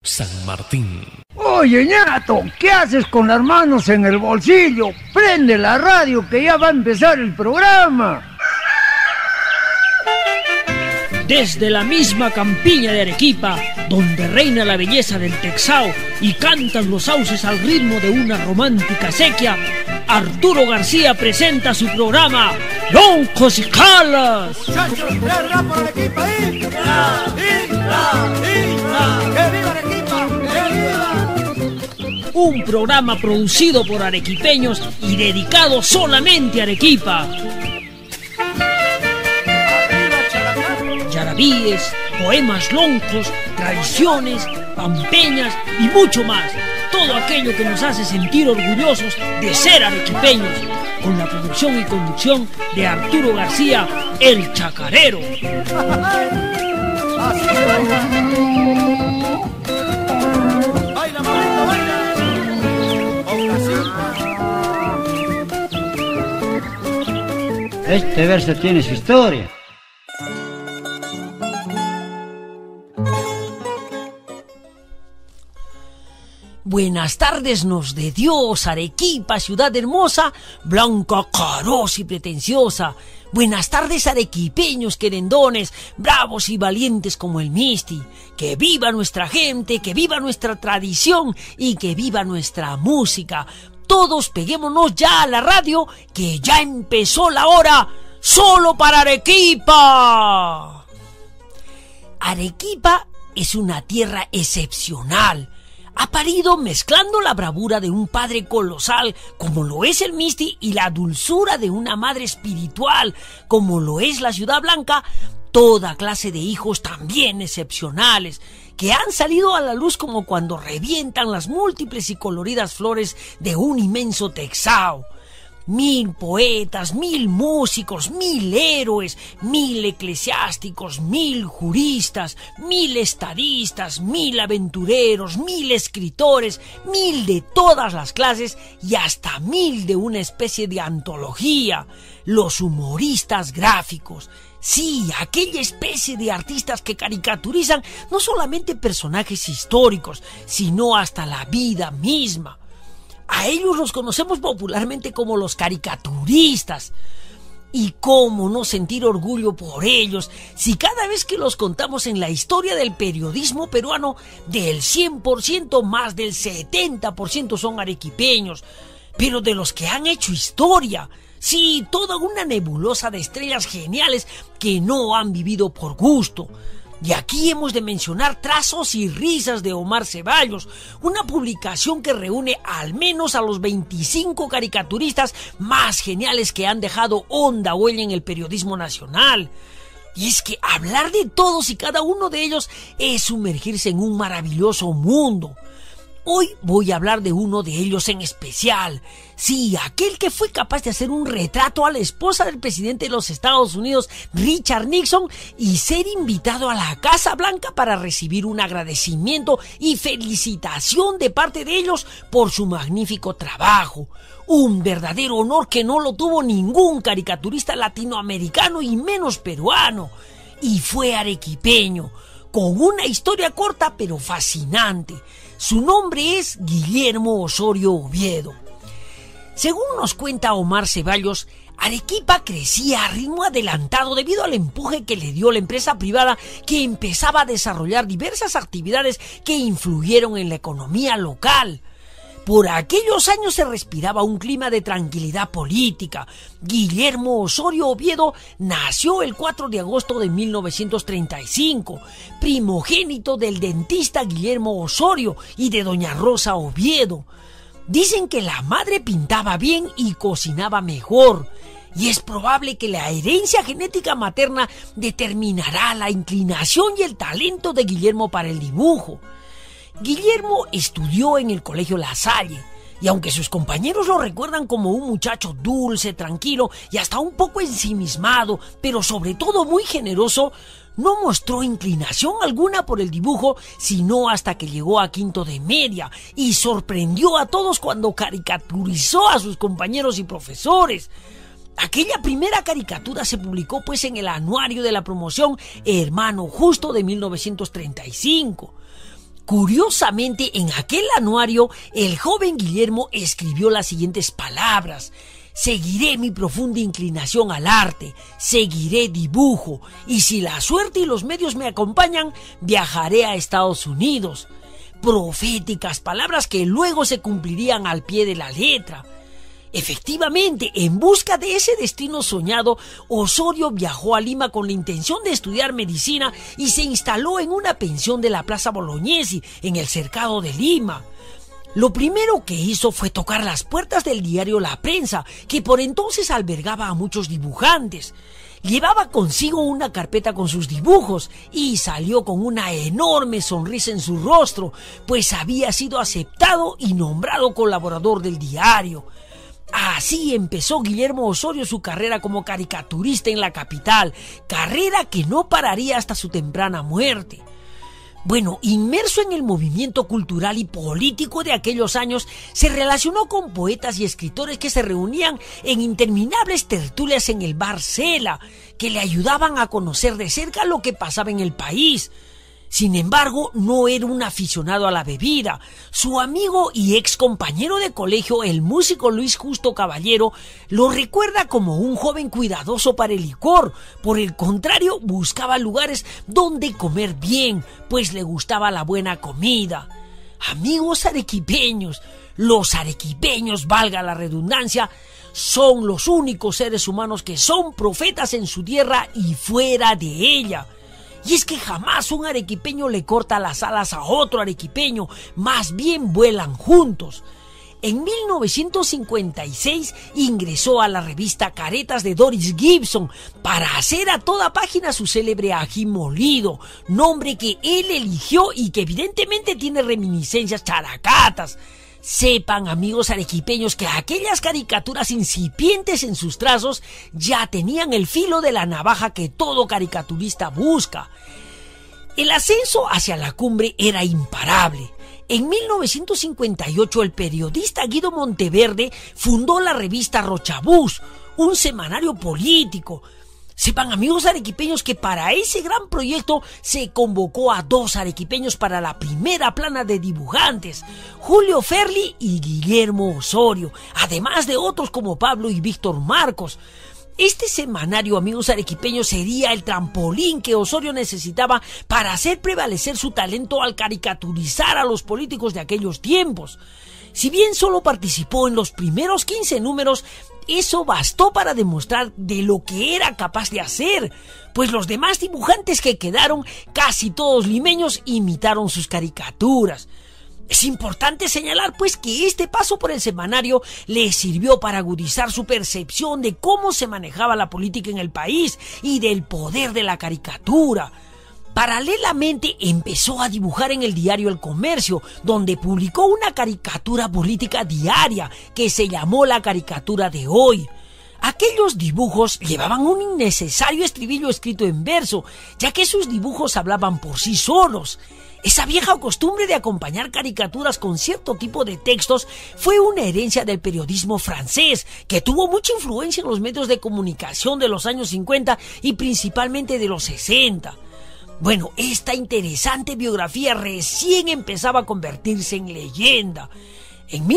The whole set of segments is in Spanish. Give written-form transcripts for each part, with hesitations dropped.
San Martín. Oye, ñato, ¿qué haces con las manos en el bolsillo? Prende la radio que ya va a empezar el programa. Desde la misma campiña de Arequipa, donde reina la belleza del Texao y cantan los sauces al ritmo de una romántica sequía, Arturo García presenta su programa Loncos y Calas. Muchachos, tres rap por Arequipa, ¡Que viva Arequipa! ¡Que viva! Un programa producido por arequipeños y dedicado solamente a Arequipa. Yarabíes, poemas loncos, tradiciones, pampeñas y mucho más. Todo aquello que nos hace sentir orgullosos de ser arequipeños. Con la producción y conducción de Arturo García, el Chacarero. ¡Baila, mamita, baila! Este verso tiene su historia. Buenas tardes nos de Dios, Arequipa, ciudad hermosa, blanca, carosa y pretenciosa. Buenas tardes, arequipeños querendones, bravos y valientes como el Misti. Que viva nuestra gente, que viva nuestra tradición y que viva nuestra música. Todos peguémonos ya a la radio, que ya empezó la hora, solo para Arequipa. Arequipa es una tierra excepcional. Ha parido mezclando la bravura de un padre colosal, como lo es el Misti, y la dulzura de una madre espiritual, como lo es la Ciudad Blanca, toda clase de hijos también excepcionales, que han salido a la luz como cuando revientan las múltiples y coloridas flores de un inmenso Texao. 1000 poetas, 1000 músicos, 1000 héroes, 1000 eclesiásticos, 1000 juristas, 1000 estadistas, 1000 aventureros, 1000 escritores, 1000 de todas las clases y hasta 1000 de una especie de antología, los humoristas gráficos. Sí, aquella especie de artistas que caricaturizan no solamente personajes históricos, sino hasta la vida misma. A ellos los conocemos popularmente como los caricaturistas. Y cómo no sentir orgullo por ellos si cada vez que los contamos en la historia del periodismo peruano, del 100% más del 70% son arequipeños, pero de los que han hecho historia. Sí, toda una nebulosa de estrellas geniales que no han vivido por gusto. Y aquí hemos de mencionar Trazos y Risas de Omar Ceballos, una publicación que reúne al menos a los 25 caricaturistas más geniales que han dejado honda huella en el periodismo nacional. Y es que hablar de todos y cada uno de ellos es sumergirse en un maravilloso mundo. Hoy voy a hablar de uno de ellos en especial. Sí, aquel que fue capaz de hacer un retrato a la esposa del presidente de los Estados Unidos, Richard Nixon, y ser invitado a la Casa Blanca para recibir un agradecimiento y felicitación de parte de ellos por su magnífico trabajo. Un verdadero honor que no lo tuvo ningún caricaturista latinoamericano y menos peruano. Y fue arequipeño, con una historia corta pero fascinante. Su nombre es Guillermo Osorio Oviedo. Según nos cuenta Omar Ceballos, Arequipa crecía a ritmo adelantado debido al empuje que le dio la empresa privada que empezaba a desarrollar diversas actividades que influyeron en la economía local. Por aquellos años se respiraba un clima de tranquilidad política. Guillermo Osorio Oviedo nació el 4 de agosto de 1935, primogénito del dentista Guillermo Osorio y de doña Rosa Oviedo. Dicen que la madre pintaba bien y cocinaba mejor, y es probable que la herencia genética materna determinará la inclinación y el talento de Guillermo para el dibujo. Guillermo estudió en el Colegio La Salle, y aunque sus compañeros lo recuerdan como un muchacho dulce, tranquilo y hasta un poco ensimismado, pero sobre todo muy generoso, no mostró inclinación alguna por el dibujo, sino hasta que llegó a quinto de media y sorprendió a todos cuando caricaturizó a sus compañeros y profesores. Aquella primera caricatura se publicó pues en el anuario de la promoción Hermano Justo de 1935. Curiosamente, en aquel anuario, el joven Guillermo escribió las siguientes palabras: seguiré mi profunda inclinación al arte, seguiré dibujo, y si la suerte y los medios me acompañan, viajaré a Estados Unidos. Proféticas palabras que luego se cumplirían al pie de la letra. Efectivamente, en busca de ese destino soñado, Osorio viajó a Lima con la intención de estudiar medicina y se instaló en una pensión de la Plaza Bolognesi, en el cercado de Lima. Lo primero que hizo fue tocar las puertas del diario La Prensa, que por entonces albergaba a muchos dibujantes. Llevaba consigo una carpeta con sus dibujos y salió con una enorme sonrisa en su rostro, pues había sido aceptado y nombrado colaborador del diario. Así empezó Guillermo Osorio su carrera como caricaturista en la capital, carrera que no pararía hasta su temprana muerte. Bueno, inmerso en el movimiento cultural y político de aquellos años, se relacionó con poetas y escritores que se reunían en interminables tertulias en el bar Cela, que le ayudaban a conocer de cerca lo que pasaba en el país. Sin embargo, no era un aficionado a la bebida. Su amigo y ex compañero de colegio, el músico Luis Justo Caballero, lo recuerda como un joven cuidadoso para el licor. Por el contrario, buscaba lugares donde comer bien, pues le gustaba la buena comida. Amigos arequipeños, los arequipeños, valga la redundancia, son los únicos seres humanos que son profetas en su tierra y fuera de ella. Y es que jamás un arequipeño le corta las alas a otro arequipeño, más bien vuelan juntos. En 1956 ingresó a la revista Caretas de Doris Gibson para hacer a toda página su célebre Ají Molido, nombre que él eligió y que evidentemente tiene reminiscencias characatas. Sepan, amigos arequipeños, que aquellas caricaturas incipientes en sus trazos ya tenían el filo de la navaja que todo caricaturista busca. El ascenso hacia la cumbre era imparable. En 1958 el periodista Guido Monteverde fundó la revista Rochabús, un semanario político. Sepan, amigos arequipeños, que para ese gran proyecto se convocó a 2 arequipeños para la primera plana de dibujantes, Julio Ferli y Guillermo Osorio, además de otros como Pablo y Víctor Marcos. Este semanario, amigos arequipeños, sería el trampolín que Osorio necesitaba para hacer prevalecer su talento al caricaturizar a los políticos de aquellos tiempos. Si bien solo participó en los primeros 15 números, eso bastó para demostrar de lo que era capaz de hacer, pues los demás dibujantes que quedaron, casi todos limeños, imitaron sus caricaturas. Es importante señalar pues que este paso por el semanario le sirvió para agudizar su percepción de cómo se manejaba la política en el país y del poder de la caricatura. Paralelamente empezó a dibujar en el diario El Comercio, donde publicó una caricatura política diaria que se llamó La Caricatura de Hoy. Aquellos dibujos llevaban un innecesario estribillo escrito en verso, ya que sus dibujos hablaban por sí solos. Esa vieja costumbre de acompañar caricaturas con cierto tipo de textos fue una herencia del periodismo francés, que tuvo mucha influencia en los medios de comunicación de los años 50 y principalmente de los 60. Bueno, esta interesante biografía recién empezaba a convertirse en leyenda. En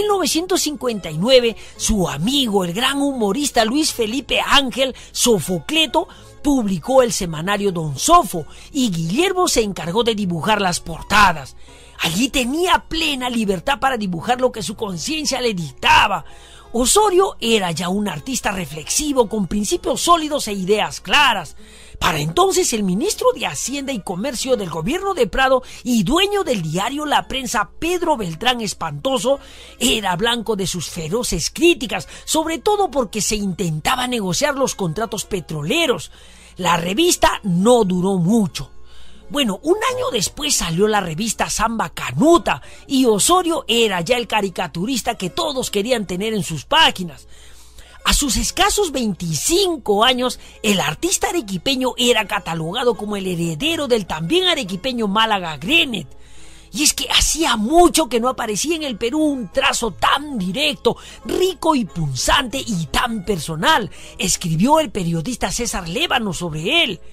1959, su amigo, el gran humorista Luis Felipe Ángel Sofocleto, publicó el semanario Don Sofo y Guillermo se encargó de dibujar las portadas. Allí tenía plena libertad para dibujar lo que su conciencia le dictaba. Osorio era ya un artista reflexivo con principios sólidos e ideas claras. Para entonces el ministro de Hacienda y Comercio del gobierno de Prado y dueño del diario La Prensa, Pedro Beltrán Espantoso, era blanco de sus feroces críticas, sobre todo porque se intentaba negociar los contratos petroleros. La revista no duró mucho. Bueno, un año después salió la revista Samba Canuta y Osorio era ya el caricaturista que todos querían tener en sus páginas. A sus escasos 25 años, el artista arequipeño era catalogado como el heredero del también arequipeño Málaga Grenet. Y es que hacía mucho que no aparecía en el Perú un trazo tan directo, rico y punzante y tan personal, escribió el periodista César Lévano sobre él.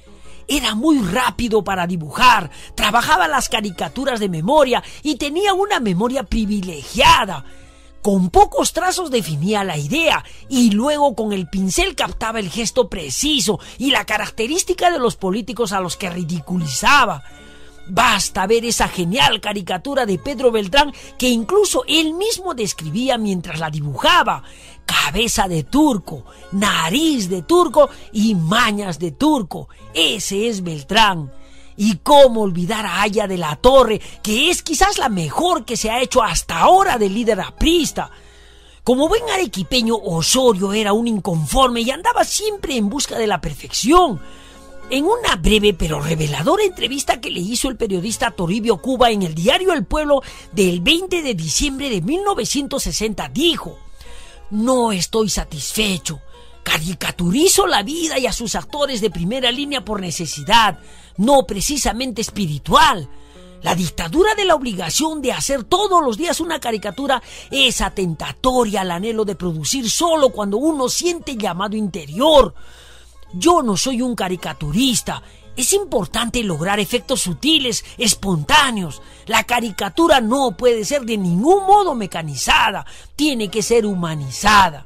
Era muy rápido para dibujar, trabajaba las caricaturas de memoria y tenía una memoria privilegiada. Con pocos trazos definía la idea y luego con el pincel captaba el gesto preciso y la característica de los políticos a los que ridiculizaba. Basta ver esa genial caricatura de Pedro Beltrán que incluso él mismo describía mientras la dibujaba. Cabeza de turco, nariz de turco y mañas de turco. Ese es Beltrán. Y cómo olvidar a Aya de la Torre, que es quizás la mejor que se ha hecho hasta ahora de líder aprista. Como buen arequipeño, Osorio era un inconforme y andaba siempre en busca de la perfección. En una breve pero reveladora entrevista que le hizo el periodista Toribio Cuba en el diario El Pueblo del 20 de diciembre de 1960 dijo: "No estoy satisfecho. Caricaturizo la vida y a sus actores de primera línea por necesidad, no precisamente espiritual. La dictadura de la obligación de hacer todos los días una caricatura es atentatoria al anhelo de producir solo cuando uno siente llamado interior. Yo no soy un caricaturista. Es importante lograr efectos sutiles, espontáneos. La caricatura no puede ser de ningún modo mecanizada, tiene que ser humanizada".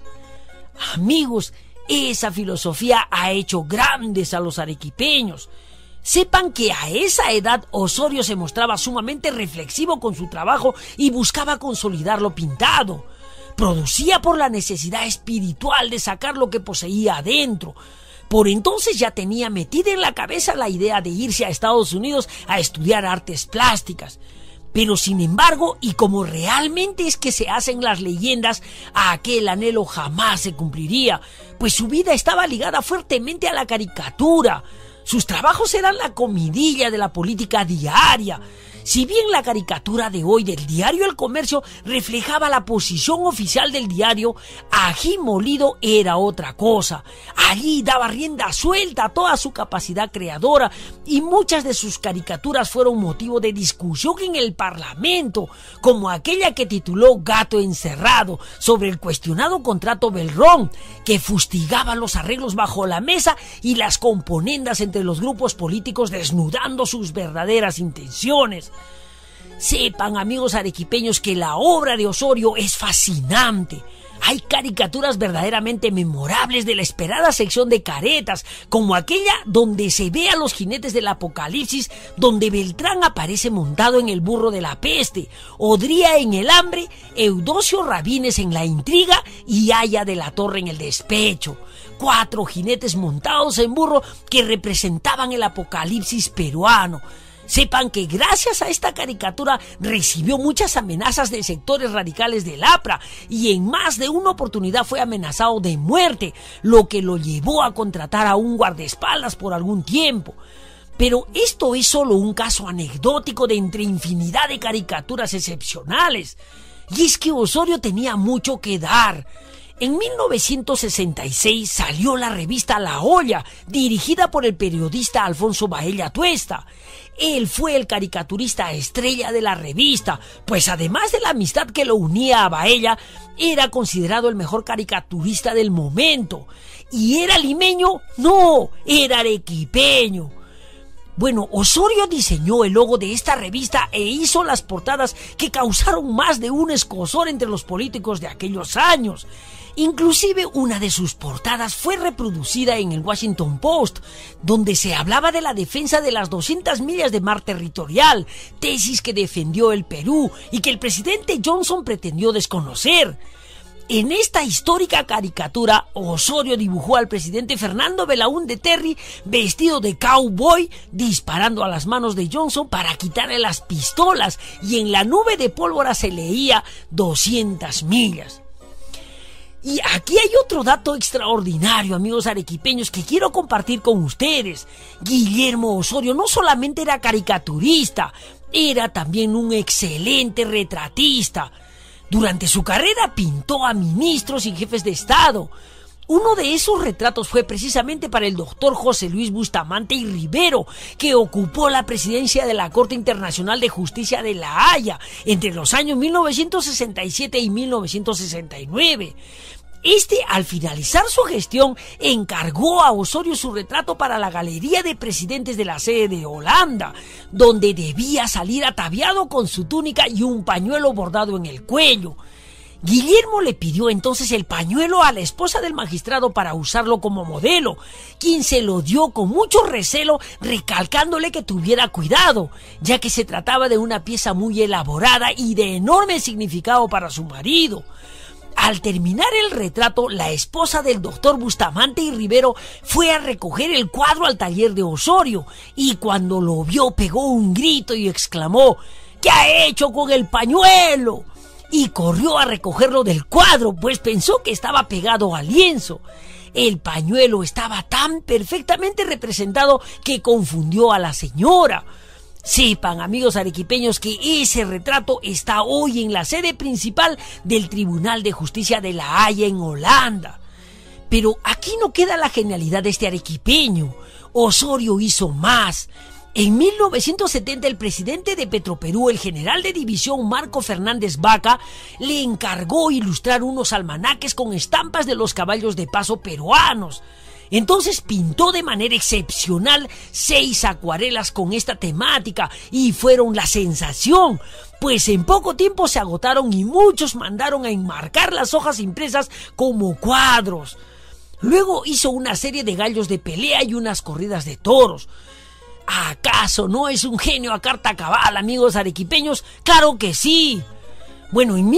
Amigos, esa filosofía ha hecho grandes a los arequipeños. Sepan que a esa edad Osorio se mostraba sumamente reflexivo con su trabajo y buscaba consolidar lo pintado. Producía por la necesidad espiritual de sacar lo que poseía adentro. Por entonces ya tenía metida en la cabeza la idea de irse a Estados Unidos a estudiar artes plásticas. Pero sin embargo, y como realmente es que se hacen las leyendas, aquel anhelo jamás se cumpliría, pues su vida estaba ligada fuertemente a la caricatura. Sus trabajos eran la comidilla de la política diaria. Si bien la caricatura de hoy del diario El Comercio reflejaba la posición oficial del diario, Ají Molido era otra cosa. Allí daba rienda suelta a toda su capacidad creadora y muchas de sus caricaturas fueron motivo de discusión en el Parlamento, como aquella que tituló Gato Encerrado, sobre el cuestionado contrato Belrón, que fustigaba los arreglos bajo la mesa y las componendas entre los grupos políticos desnudando sus verdaderas intenciones. Sepan, amigos arequipeños, que la obra de Osorio es fascinante. Hay caricaturas verdaderamente memorables de la esperada sección de caretas, como aquella donde se ve a los jinetes del apocalipsis, donde Beltrán aparece montado en el burro de la peste, Odría en el hambre, Eudosio Rabines en la intriga y Aya de la Torre en el despecho. 4 jinetes montados en burro que representaban el apocalipsis peruano. Sepan que gracias a esta caricatura recibió muchas amenazas de sectores radicales del APRA y en más de una oportunidad fue amenazado de muerte, lo que lo llevó a contratar a un guardaespaldas por algún tiempo. Pero esto es solo un caso anecdótico de entre infinidad de caricaturas excepcionales. Y es que Osorio tenía mucho que dar. En 1966 salió la revista La Olla, dirigida por el periodista Alfonso Baella Tuesta. Él fue el caricaturista estrella de la revista, pues además de la amistad que lo unía a Baella, era considerado el mejor caricaturista del momento. ¿Y era limeño? No, era arequipeño. Bueno, Osorio diseñó el logo de esta revista e hizo las portadas que causaron más de un escozor entre los políticos de aquellos años. Inclusive una de sus portadas fue reproducida en el Washington Post, donde se hablaba de la defensa de las 200 millas de mar territorial, tesis que defendió el Perú y que el presidente Johnson pretendió desconocer. En esta histórica caricatura, Osorio dibujó al presidente Fernando Belaúnde Terry vestido de cowboy, disparando a las manos de Johnson para quitarle las pistolas, y en la nube de pólvora se leía 200 millas. Y aquí hay otro dato extraordinario, amigos arequipeños, que quiero compartir con ustedes. Guillermo Osorio no solamente era caricaturista, era también un excelente retratista. Durante su carrera pintó a ministros y jefes de Estado. Uno de esos retratos fue precisamente para el doctor José Luis Bustamante y Rivero, que ocupó la presidencia de la Corte Internacional de Justicia de La Haya entre los años 1967 y 1969. Al finalizar su gestión, encargó a Osorio su retrato para la Galería de Presidentes de la sede de Holanda, donde debía salir ataviado con su túnica y un pañuelo bordado en el cuello. Guillermo le pidió entonces el pañuelo a la esposa del magistrado para usarlo como modelo, quien se lo dio con mucho recelo, recalcándole que tuviera cuidado, ya que se trataba de una pieza muy elaborada y de enorme significado para su marido. Al terminar el retrato, la esposa del doctor Bustamante y Rivero fue a recoger el cuadro al taller de Osorio, y cuando lo vio pegó un grito y exclamó: ¿qué ha hecho con el pañuelo? Y corrió a recogerlo del cuadro, pues pensó que estaba pegado al lienzo. El pañuelo estaba tan perfectamente representado que confundió a la señora. Sepan, amigos arequipeños, que ese retrato está hoy en la sede principal del Tribunal de Justicia de La Haya en Holanda. Pero aquí no queda la genialidad de este arequipeño. Osorio hizo más. En 1970 el presidente de Petroperú, el general de división Marco Fernández Vaca, le encargó ilustrar unos almanaques con estampas de los caballos de paso peruanos. Entonces pintó de manera excepcional 6 acuarelas con esta temática y fueron la sensación, pues en poco tiempo se agotaron y muchos mandaron a enmarcar las hojas impresas como cuadros. Luego hizo una serie de gallos de pelea y unas corridas de toros. ¿Acaso no es un genio a carta cabal, amigos arequipeños? ¡Claro que sí! Bueno, en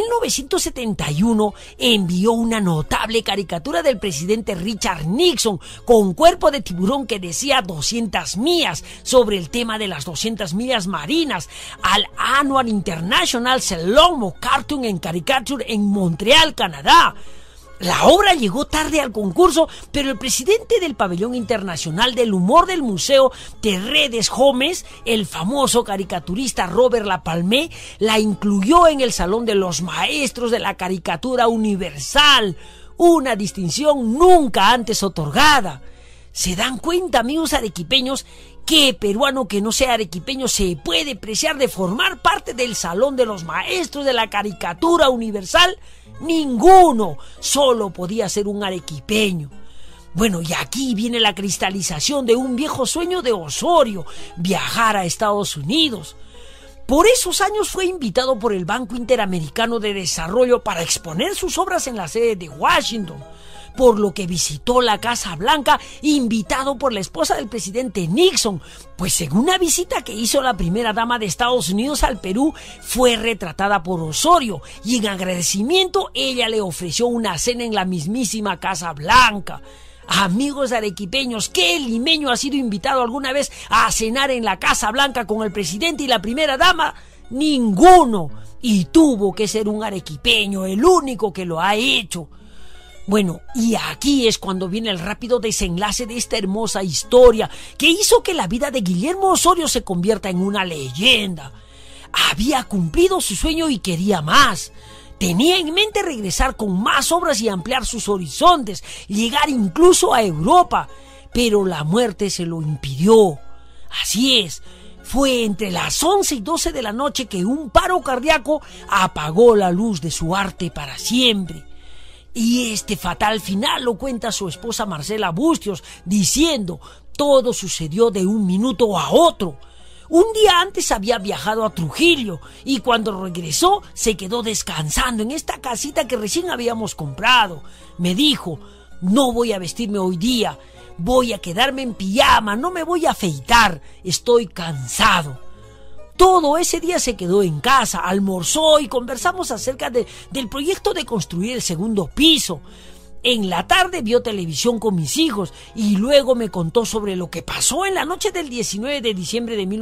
1971 envió una notable caricatura del presidente Richard Nixon con cuerpo de tiburón que decía 200 millas sobre el tema de las 200 millas marinas al Annual International Ceylon Cartoon and Caricature en Montreal, Canadá. La obra llegó tarde al concurso, pero el presidente del Pabellón Internacional del Humor del Museo Terredes Gómez, el famoso caricaturista Robert Lapalmé, la incluyó en el Salón de los Maestros de la Caricatura Universal, una distinción nunca antes otorgada. ¿Se dan cuenta, amigos arequipeños, qué peruano que no sea arequipeño se puede preciar de formar parte del Salón de los Maestros de la Caricatura Universal? Ninguno, solo podía ser un arequipeño. Bueno, y aquí viene la cristalización de un viejo sueño de Osorio, viajar a Estados Unidos. Por esos años fue invitado por el Banco Interamericano de Desarrollo para exponer sus obras en la sede de Washington, por lo que visitó la Casa Blanca invitado por la esposa del presidente Nixon, pues en una visita que hizo la primera dama de Estados Unidos al Perú fue retratada por Osorio y en agradecimiento ella le ofreció una cena en la mismísima Casa Blanca. Amigos arequipeños, ¿qué limeño ha sido invitado alguna vez a cenar en la Casa Blanca con el presidente y la primera dama? Ninguno, y tuvo que ser un arequipeño el único que lo ha hecho. Bueno, y aquí es cuando viene el rápido desenlace de esta hermosa historia que hizo que la vida de Guillermo Osorio se convierta en una leyenda. Había cumplido su sueño y quería más. Tenía en mente regresar con más obras y ampliar sus horizontes, llegar incluso a Europa, pero la muerte se lo impidió. Así es, fue entre las 11 y 12 de la noche que un paro cardíaco apagó la luz de su arte para siempre. Y este fatal final lo cuenta su esposa Marcela Bustios, diciendo: todo sucedió de un minuto a otro. Un día antes había viajado a Trujillo y cuando regresó se quedó descansando en esta casita que recién habíamos comprado. Me dijo: no voy a vestirme hoy día, voy a quedarme en pijama, no me voy a afeitar, estoy cansado. Todo ese día se quedó en casa, almorzó y conversamos acerca del proyecto de construir el segundo piso. En la tarde vio televisión con mis hijos y luego me contó sobre lo que pasó en la noche del 19 de diciembre de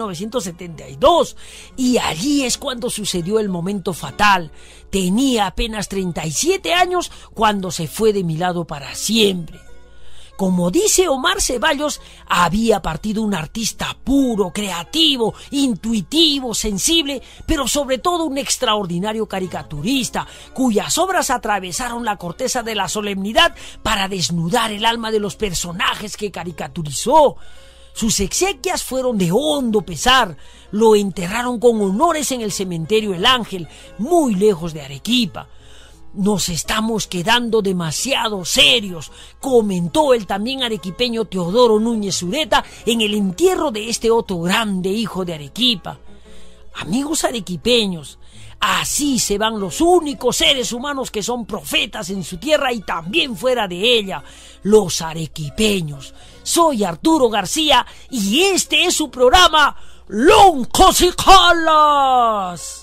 1972. Y allí es cuando sucedió el momento fatal. Tenía apenas 37 años cuando se fue de mi lado para siempre. Como dice Omar Ceballos, había partido un artista puro, creativo, intuitivo, sensible, pero sobre todo un extraordinario caricaturista, cuyas obras atravesaron la corteza de la solemnidad para desnudar el alma de los personajes que caricaturizó. Sus exequias fueron de hondo pesar. Lo enterraron con honores en el cementerio El Ángel, muy lejos de Arequipa. Nos estamos quedando demasiado serios, comentó el también arequipeño Teodoro Núñez Ureta en el entierro de este otro grande hijo de Arequipa. Amigos arequipeños, así se van los únicos seres humanos que son profetas en su tierra y también fuera de ella, los arequipeños. Soy Arturo García y este es su programa Loncos y Calas.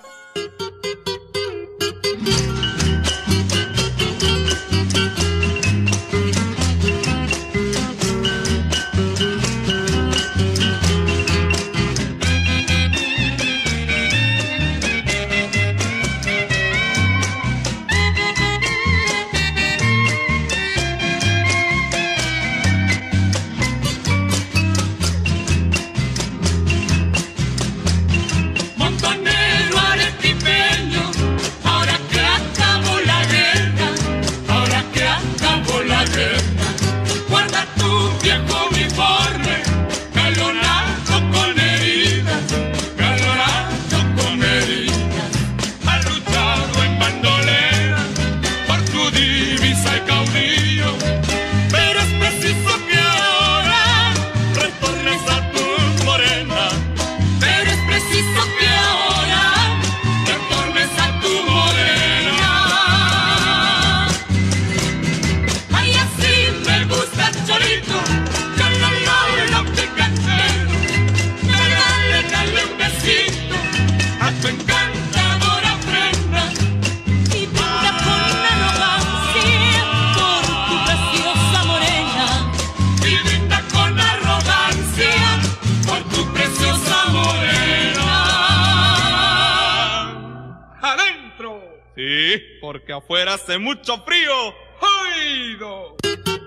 Sí, porque afuera hace mucho frío. ¡Oído!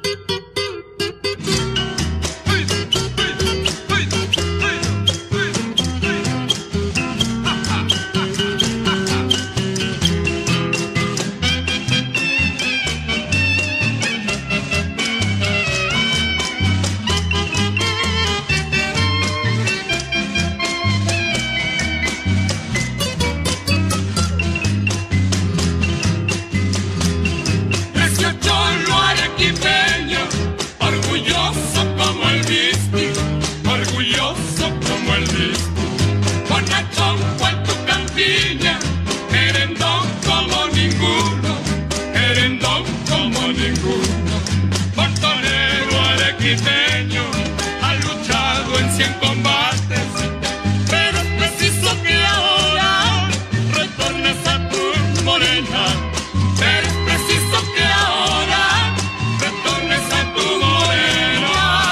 Ha luchado en 100 combates, pero es preciso que ahora retornes a tu morena. Pero es preciso que ahora retornes a tu morena.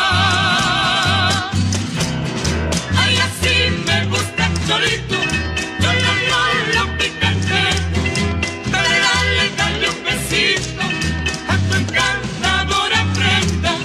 Ay, así me gusta el chorito, yo lo picante. Dale un besito a tu encantadora prenda.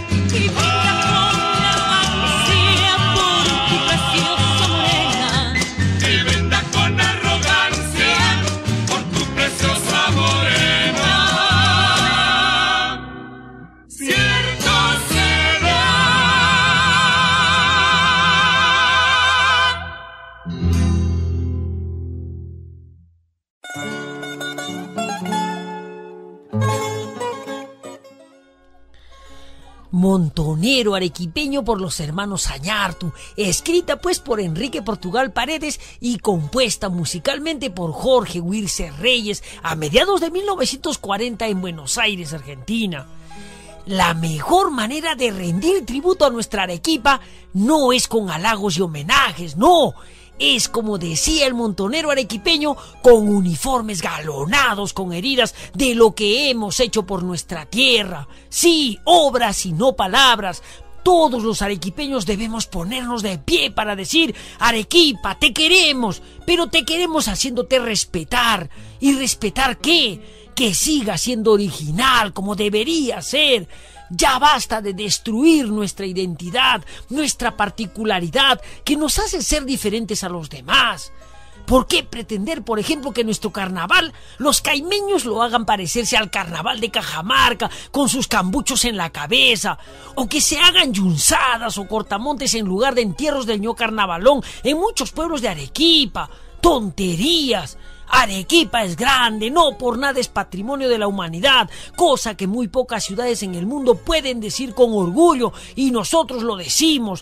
Montonero arequipeño por los hermanos Añartu, escrita pues por Enrique Portugal Paredes y compuesta musicalmente por Jorge Huirce Reyes a mediados de 1940 en Buenos Aires, Argentina. La mejor manera de rendir tributo a nuestra Arequipa no es con halagos y homenajes, no. Es como decía el montonero arequipeño, con uniformes galonados, con heridas de lo que hemos hecho por nuestra tierra. Sí, obras y no palabras. Todos los arequipeños debemos ponernos de pie para decir: Arequipa, te queremos, pero te queremos haciéndote respetar. ¿Y respetar qué? Que siga siendo original como debería ser. Ya basta de destruir nuestra identidad, nuestra particularidad, que nos hace ser diferentes a los demás. ¿Por qué pretender, por ejemplo, que nuestro carnaval, los caimeños lo hagan parecerse al carnaval de Cajamarca, con sus cambuchos en la cabeza? O que se hagan yunzadas o cortamontes en lugar de entierros del ño carnavalón en muchos pueblos de Arequipa. ¡Tonterías! Arequipa es grande, no por nada es patrimonio de la humanidad, cosa que muy pocas ciudades en el mundo pueden decir con orgullo, y nosotros lo decimos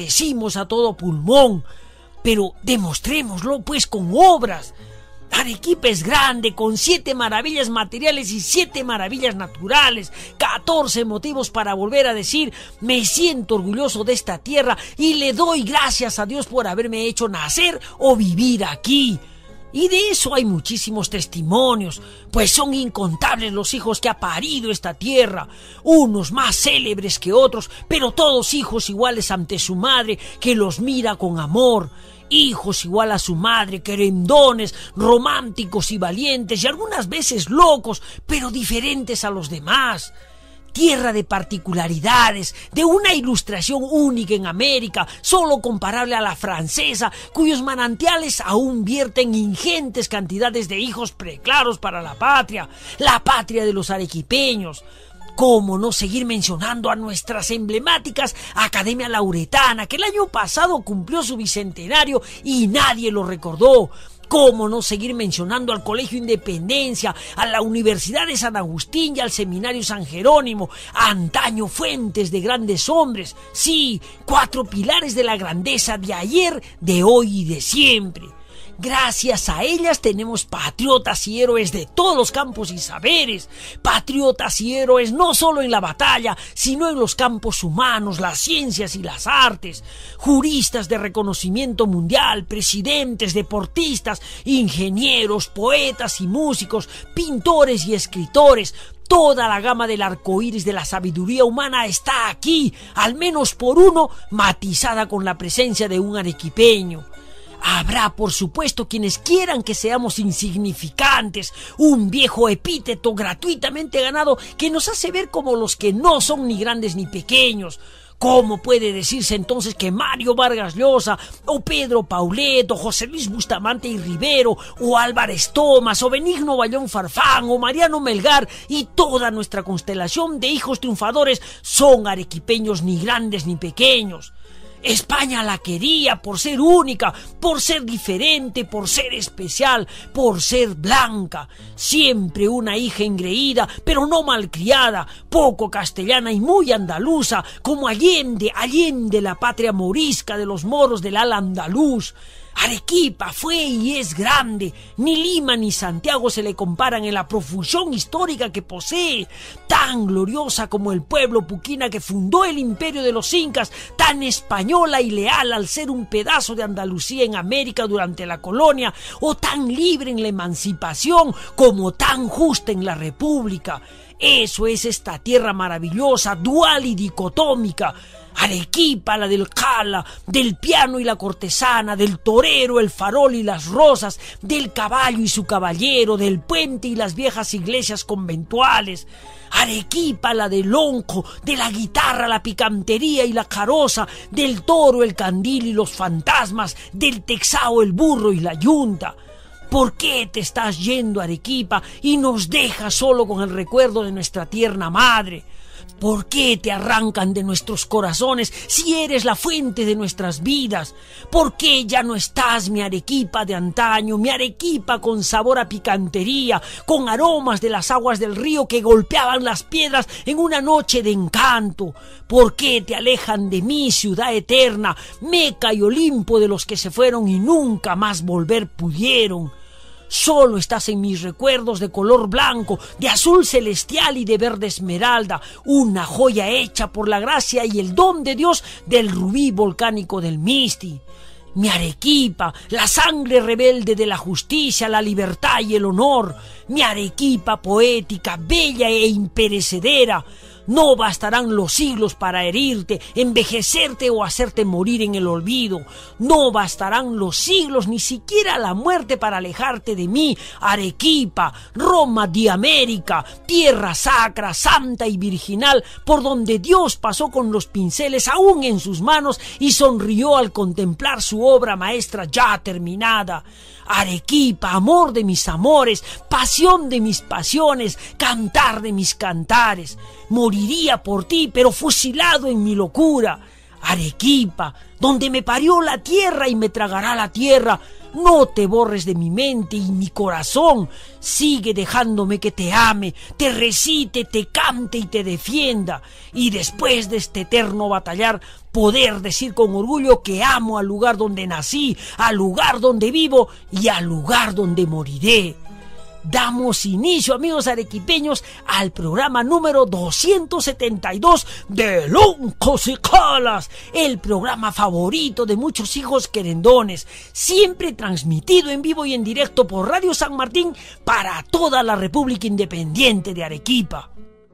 a todo pulmón. Pero demostrémoslo pues con obras. Arequipa es grande, con 7 maravillas materiales y 7 maravillas naturales, 14 motivos para volver a decir: me siento orgulloso de esta tierra y le doy gracias a Dios por haberme hecho nacer o vivir aquí. Y de eso hay muchísimos testimonios, pues son incontables los hijos que ha parido esta tierra, unos más célebres que otros, pero todos hijos iguales ante su madre, que los mira con amor. Hijos igual a su madre, querendones, románticos y valientes, y algunas veces locos, pero diferentes a los demás. Tierra de particularidades, de una ilustración única en América, solo comparable a la francesa, cuyos manantiales aún vierten ingentes cantidades de hijos preclaros para la patria de los arequipeños. ¿Cómo no seguir mencionando a nuestras emblemáticas Academia Lauretana, que el año pasado cumplió su bicentenario y nadie lo recordó? ¿Cómo no seguir mencionando al Colegio Independencia, a la Universidad de San Agustín y al Seminario San Jerónimo, antaño fuentes de grandes hombres? Sí, 4 pilares de la grandeza de ayer, de hoy y de siempre. Gracias a ellas tenemos patriotas y héroes de todos los campos y saberes, patriotas y héroes no solo en la batalla, sino en los campos humanos, las ciencias y las artes, juristas de reconocimiento mundial, presidentes, deportistas, ingenieros, poetas y músicos, pintores y escritores. Toda la gama del arco iris de la sabiduría humana está aquí, al menos por uno, matizada con la presencia de un arequipeño. Habrá, por supuesto, quienes quieran que seamos insignificantes, un viejo epíteto gratuitamente ganado que nos hace ver como los que no son ni grandes ni pequeños. ¿Cómo puede decirse entonces que Mario Vargas Llosa, o Pedro Paulet, o José Luis Bustamante y Rivero, o Álvarez Thomas, o Benigno Bayón Farfán, o Mariano Melgar y toda nuestra constelación de hijos triunfadores son arequipeños ni grandes ni pequeños? España la quería por ser única, por ser diferente, por ser especial, por ser blanca. Siempre una hija engreída, pero no malcriada, poco castellana y muy andaluza, como Allende la patria morisca de los moros del ala andaluz. Arequipa fue y es grande, ni Lima ni Santiago se le comparan en la profusión histórica que posee, tan gloriosa como el pueblo puquina que fundó el imperio de los incas, tan española y leal al ser un pedazo de Andalucía en América durante la colonia, o tan libre en la emancipación como tan justa en la república. Eso es esta tierra maravillosa, dual y dicotómica. Arequipa, la del cala, del piano y la cortesana, del torero, el farol y las rosas, del caballo y su caballero, del puente y las viejas iglesias conventuales. Arequipa, la del lonco, de la guitarra, la picantería y la caroza, del toro, el candil y los fantasmas, del texao, el burro y la yunta. ¿Por qué te estás yendo, Arequipa, y nos dejas solo con el recuerdo de nuestra tierna madre? ¿Por qué te arrancan de nuestros corazones si eres la fuente de nuestras vidas? ¿Por qué ya no estás, mi Arequipa de antaño, mi Arequipa con sabor a picantería, con aromas de las aguas del río que golpeaban las piedras en una noche de encanto? ¿Por qué te alejan de mí, ciudad eterna, Meca y Olimpo de los que se fueron y nunca más volver pudieron? Solo estás en mis recuerdos de color blanco, de azul celestial y de verde esmeralda, una joya hecha por la gracia y el don de Dios del rubí volcánico del Misti. Mi Arequipa, la sangre rebelde de la justicia, la libertad y el honor. Mi Arequipa poética, bella e imperecedera. No bastarán los siglos para herirte, envejecerte o hacerte morir en el olvido. No bastarán los siglos, ni siquiera la muerte para alejarte de mí, Arequipa, Roma de América, tierra sacra, santa y virginal, por donde Dios pasó con los pinceles aún en sus manos y sonrió al contemplar su obra maestra ya terminada. Arequipa, amor de mis amores, pasión de mis pasiones, cantar de mis cantares. Moriría por ti, pero fusilado en mi locura. Arequipa, donde me parió la tierra y me tragará la tierra. No te borres de mi mente y mi corazón. Sigue dejándome que te ame, te recite, te cante y te defienda. Y después de este eterno batallar, poder decir con orgullo que amo al lugar donde nací, al lugar donde vivo y al lugar donde moriré. Damos inicio, amigos arequipeños, al programa número 272 de Loncos y Calas, el programa favorito de muchos hijos querendones, siempre transmitido en vivo y en directo por Radio San Martín para toda la República Independiente de Arequipa.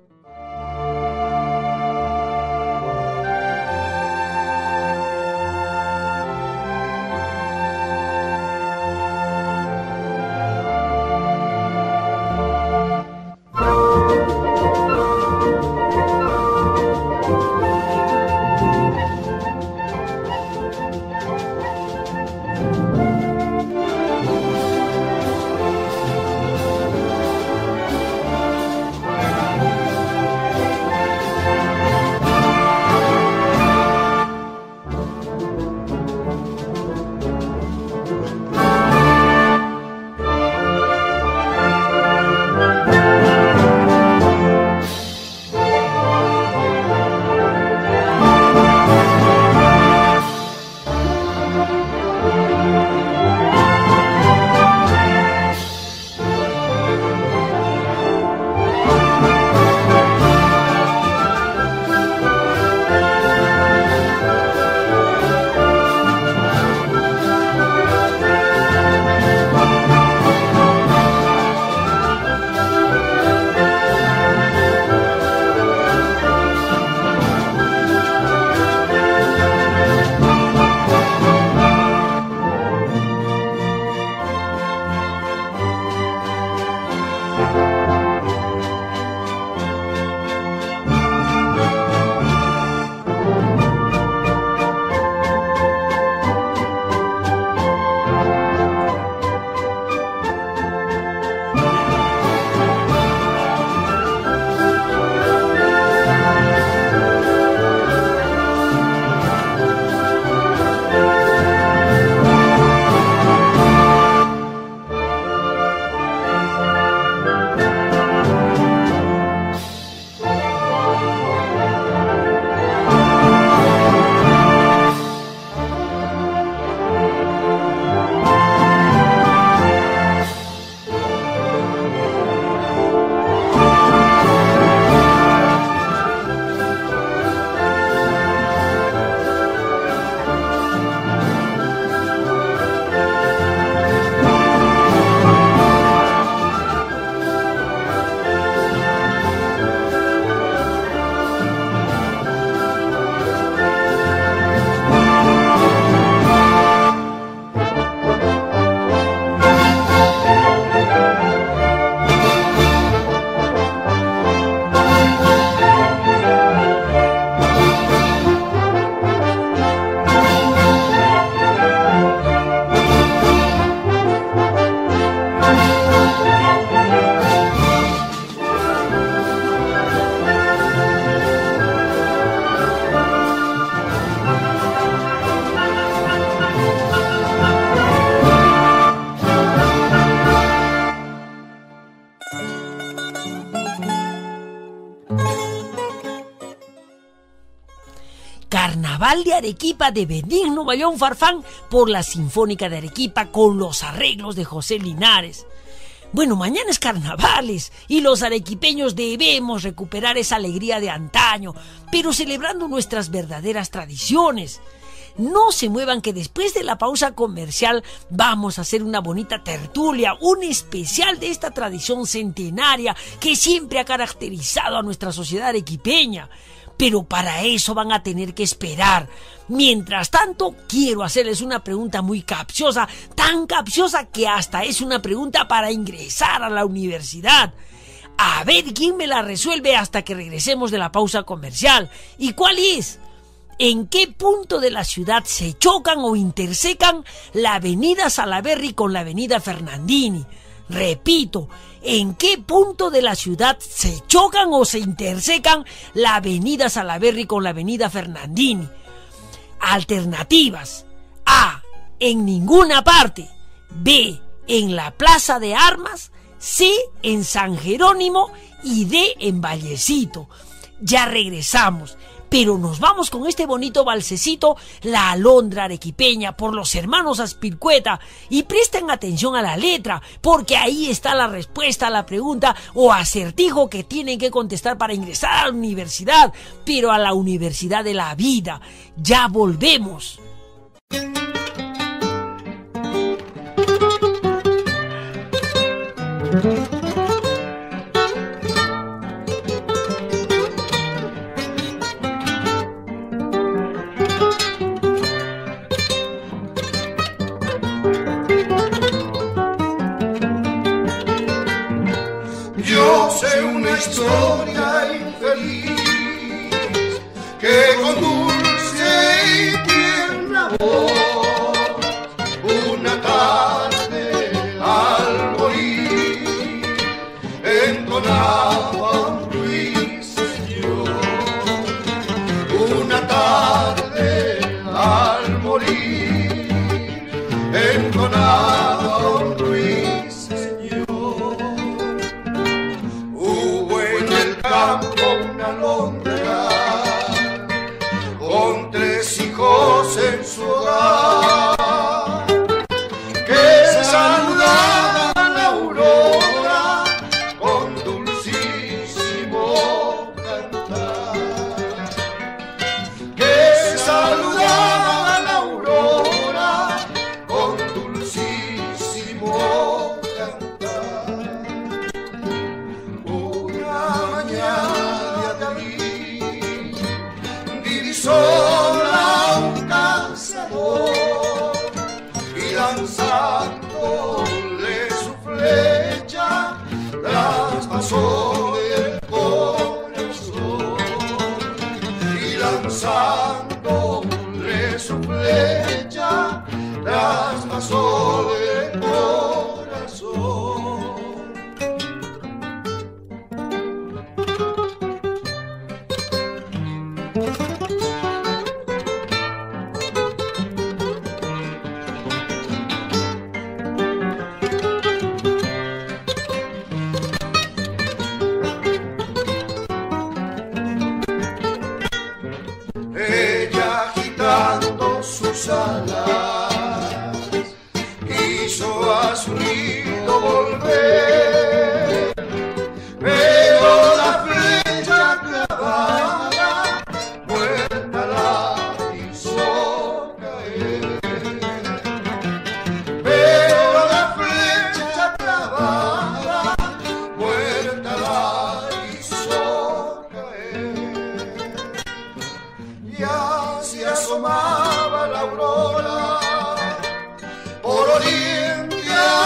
Carnaval de Arequipa de Benigno Bayón Farfán por la Sinfónica de Arequipa con los arreglos de José Linares. Bueno, mañana es carnavales y los arequipeños debemos recuperar esa alegría de antaño, pero celebrando nuestras verdaderas tradiciones. No se muevan que después de la pausa comercial vamos a hacer una bonita tertulia, un especial de esta tradición centenaria que siempre ha caracterizado a nuestra sociedad arequipeña. Pero para eso van a tener que esperar. Mientras tanto, quiero hacerles una pregunta muy capciosa, tan capciosa que hasta es una pregunta para ingresar a la universidad. A ver quién me la resuelve hasta que regresemos de la pausa comercial. ¿Y cuál es? ¿En qué punto de la ciudad se chocan o intersecan la avenida Salaberry con la avenida Fernandini? Repito, ¿en qué punto de la ciudad se chocan o se intersecan la avenida Salaberry con la avenida Fernandini? Alternativas: A, en ninguna parte. B en la Plaza de Armas, C en San Jerónimo y D en Vallecito. Ya regresamos, pero nos vamos con este bonito balsecito, La Alondra Arequipeña, por los hermanos Aspircueta, y presten atención a la letra, porque ahí está la respuesta a la pregunta o acertijo que tienen que contestar para ingresar a la universidad, pero a la universidad de la vida. Ya volvemos. Yo sé una historia infeliz que con dulce y tierna voz una tarde al morir entonaba un ruiseñor. Una tarde al morir entonaba un ruiseñor. Hubo en el campo una alondra con 3 hijos en su hogar, que saludaba a la aurora con dulcísimo cantar, que saludaba a la aurora con dulcísimo cantar. Una mañana de abril divisóla un cazador y lanzándole su flecha traspasó el corazón. Y lanzándole su flecha traspasó el corazón. Ella agitando sus alas quiso a su nido volver, pero la flecha clavada muerta la hizo caer. Pero la flecha clavada muerta la hizo caer. Ya se asomaba la aurora, por oriente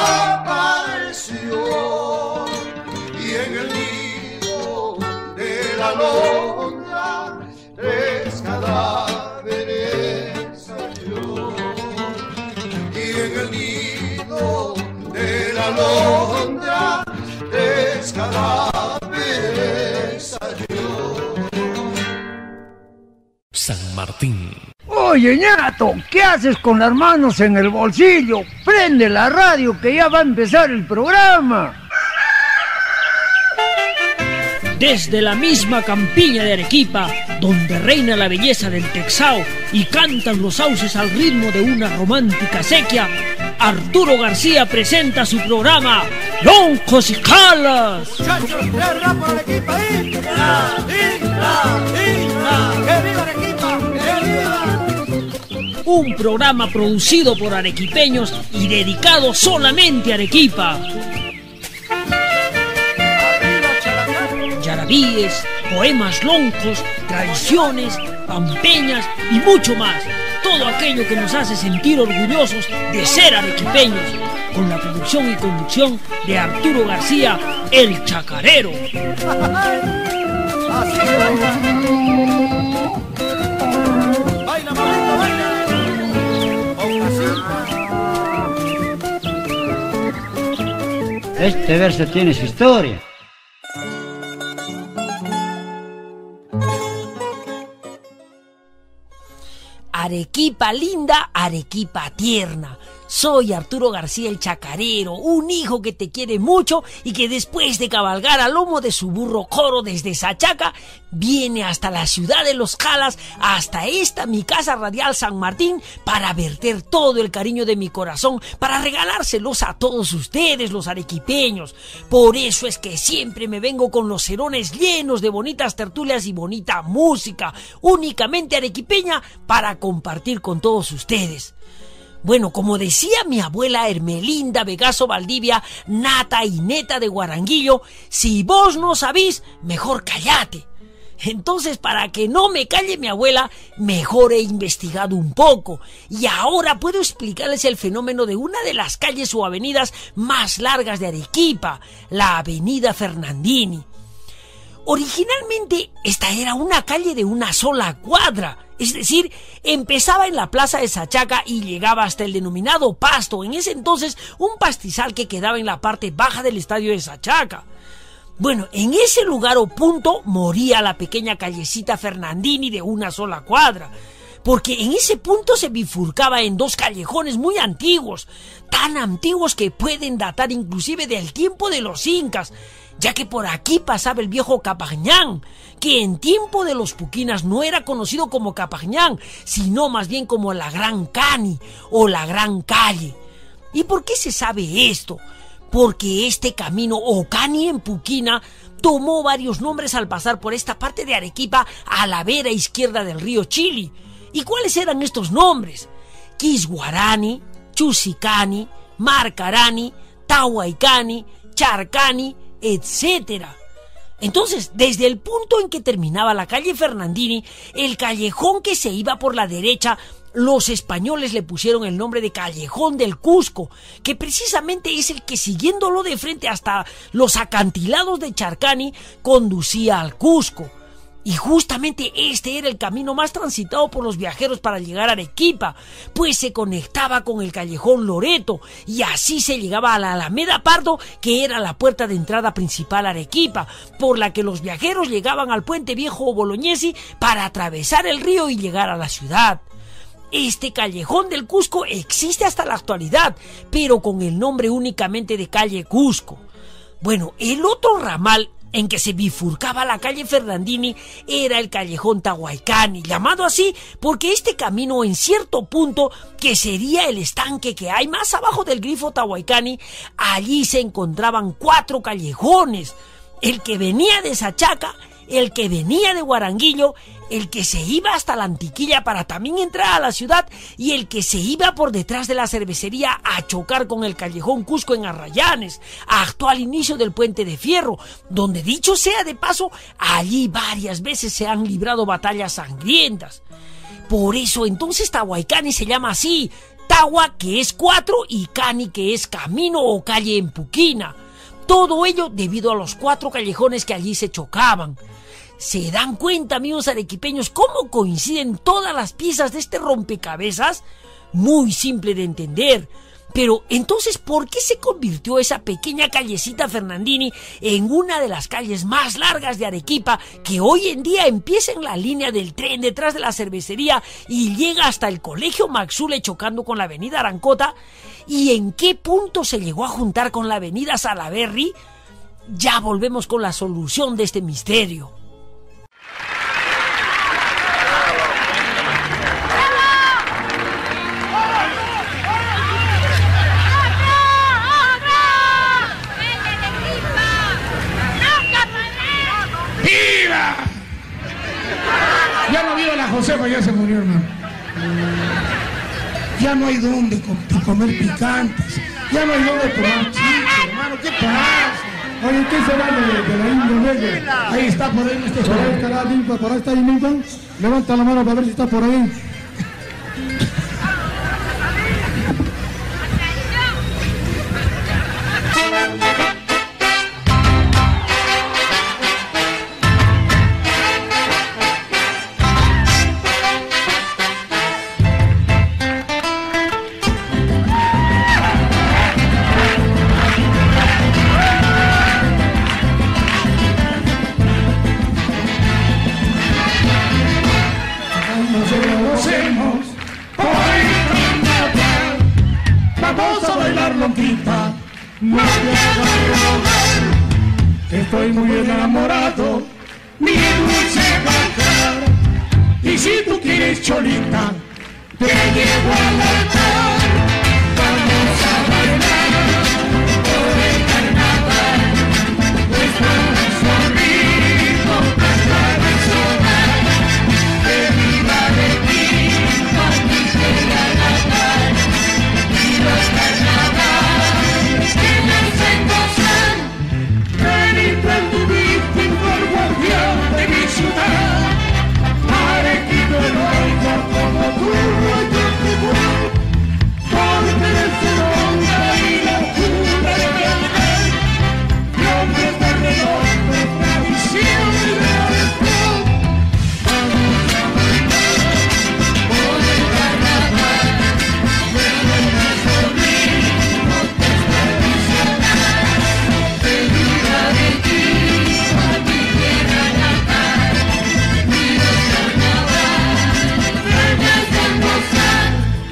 apareció, y en el nido de la alondra 3 cadáveres halló. Y en el nido de la alondra 3 cadáveres halló. San Martín. Oye, ñato, ¿qué haces con las manos en el bolsillo? Prende la radio que ya va a empezar el programa. Desde la misma campiña de Arequipa, donde reina la belleza del Texao y cantan los sauces al ritmo de una romántica sequía, Arturo García presenta su programa Loncos y Calas. Muchachos, 3 rap por Arequipa, ahí. ¡Que viva Arequipa! ¡Que viva! Un programa producido por arequipeños y dedicado solamente a Arequipa. Yarabíes, poemas loncos, tradiciones, pampeñas y mucho más. Todo aquello que nos hace sentir orgullosos de ser arequipeños. Con la producción y conducción de Arturo García, el Chacarero. Así que baila. Baila, mamita, baila. Este verso tiene su historia. Arequipa linda, Arequipa tierna. Soy Arturo García el Chacarero, un hijo que te quiere mucho y que después de cabalgar al lomo de su burro Coro desde Sachaca, viene hasta la ciudad de Los Jalas, hasta esta mi casa radial San Martín, para verter todo el cariño de mi corazón, para regalárselos a todos ustedes, los arequipeños. Por eso es que siempre me vengo con los cerones llenos de bonitas tertulias y bonita música, únicamente arequipeña, para compartir con todos ustedes. Bueno, como decía mi abuela Hermelinda Vegaso Valdivia, nata y neta de Guaranguillo, si vos no sabís, mejor callate. Entonces, para que no me calle mi abuela, mejor he investigado un poco y ahora puedo explicarles el fenómeno de una de las calles o avenidas más largas de Arequipa, la Avenida Fernandini. Originalmente esta era una calle de una sola cuadra, es decir, empezaba en la plaza de Sachaca y llegaba hasta el denominado Pasto, en ese entonces un pastizal que quedaba en la parte baja del estadio de Sachaca. Bueno, en ese lugar o punto moría la pequeña callecita Fernandini de una sola cuadra, porque en ese punto se bifurcaba en dos callejones muy antiguos, tan antiguos que pueden datar inclusive del tiempo de los incas, ya que por aquí pasaba el viejo Capañán, que en tiempo de los Puquinas no era conocido como Capañán, sino más bien como la Gran Cani o la Gran Calle. ¿Y por qué se sabe esto? Porque este camino o Cani en Puquina tomó varios nombres al pasar por esta parte de Arequipa a la vera izquierda del río Chili. ¿Y cuáles eran estos nombres? Quisguarani, Chusicani, Marcarani, Tahuaycani, Charcani, etcétera. Entonces, desde el punto en que terminaba la calle Fernandini, el callejón que se iba por la derecha, los españoles le pusieron el nombre de Callejón del Cusco, que precisamente es el que, siguiéndolo de frente hasta los acantilados de Charcani, conducía al Cusco. Y justamente este era el camino más transitado por los viajeros para llegar a Arequipa, pues se conectaba con el callejón Loreto y así se llegaba a la Alameda Pardo, que era la puerta de entrada principal a Arequipa, por la que los viajeros llegaban al puente viejo o Bolognesi para atravesar el río y llegar a la ciudad. Este callejón del Cusco existe hasta la actualidad, pero con el nombre únicamente de calle Cusco. Bueno, el otro ramal en que se bifurcaba la calle Fernandini era el callejón Tahuaycani, llamado así porque este camino en cierto punto, que sería el estanque que hay más abajo del grifo Tahuaycani, allí se encontraban 4 callejones: el que venía de Sachaca, el que venía de Guaranguillo, el que se iba hasta la Antiquilla para también entrar a la ciudad y el que se iba por detrás de la cervecería a chocar con el callejón Cusco en Arrayanes, actual inicio del Puente de Fierro, donde, dicho sea de paso, allí varias veces se han librado batallas sangrientas. Por eso entonces Tahuaycani se llama así: Tahua, que es 4, y Cani, que es camino o calle en Puquina. Todo ello debido a los 4 callejones que allí se chocaban. ¿Se dan cuenta, amigos arequipeños, cómo coinciden todas las piezas de este rompecabezas? Muy simple de entender. Pero entonces, ¿por qué se convirtió esa pequeña callecita Fernandini en una de las calles más largas de Arequipa, que hoy en día empieza en la línea del tren detrás de la cervecería y llega hasta el Colegio Maxule chocando con la avenida Arancota? ¿Y en qué punto se llegó a juntar con la avenida Salaberry? Ya volvemos con la solución de este misterio. Ya no vive la Josefa, ya se murió, hermano. Ya no hay dónde comer picantes. Ya no hay dónde tomar chicha, hermano. ¿Qué pasa? Oye, ¿qué se va de la India Negra? Ahí está, por ahí, por ahí estará Limpa, por ahí está Limpa. Levanta la mano para ver si está por ahí. No sé, estoy muy enamorado, mi dulce bajar. Y si tú quieres, Cholita, te llevo al altar. Vamos a bailar por el carnaval, nuestro ritmo tan tradicional. Que viva de ti, aquí quiera cantar. Y los carnavales que nos hacen gozar. Ven y viviste por guardián de mi ciudad. Arequipa el oigo como tú, yo igual. Porque el ceronga y la cura de verdad. Nombres de renombre, tradición y lealtad. Vamos a bailar por el carnaval. Nuestro ritmo que es tradicional. Que viva de ti, aquí quiera cantar. Y los carnavales que nos hacen gozar.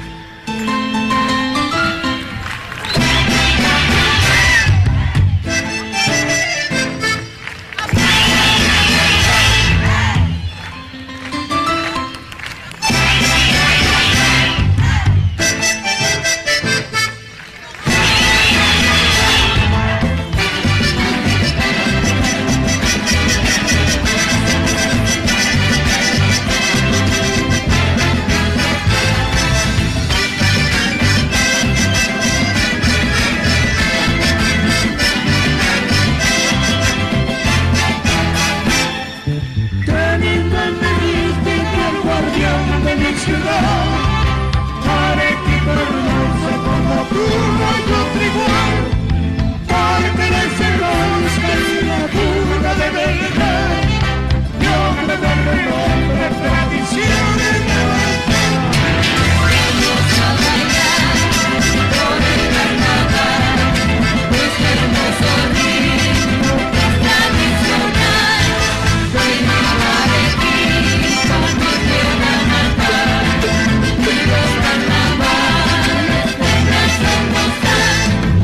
Teniendo en viviste el guardián de mi ciudad. Arequipa hermosa como tú, no hay otro igual. Porque pertenece y la cuna de verdad. Nombre de renombre, tradición y lealtad. Vamos a bailar por el carnaval, nuestro hermoso ritmo que es tradicional. Que viva Arequipa, mi tierra natal. Y los carnavales que nos hacen gozar.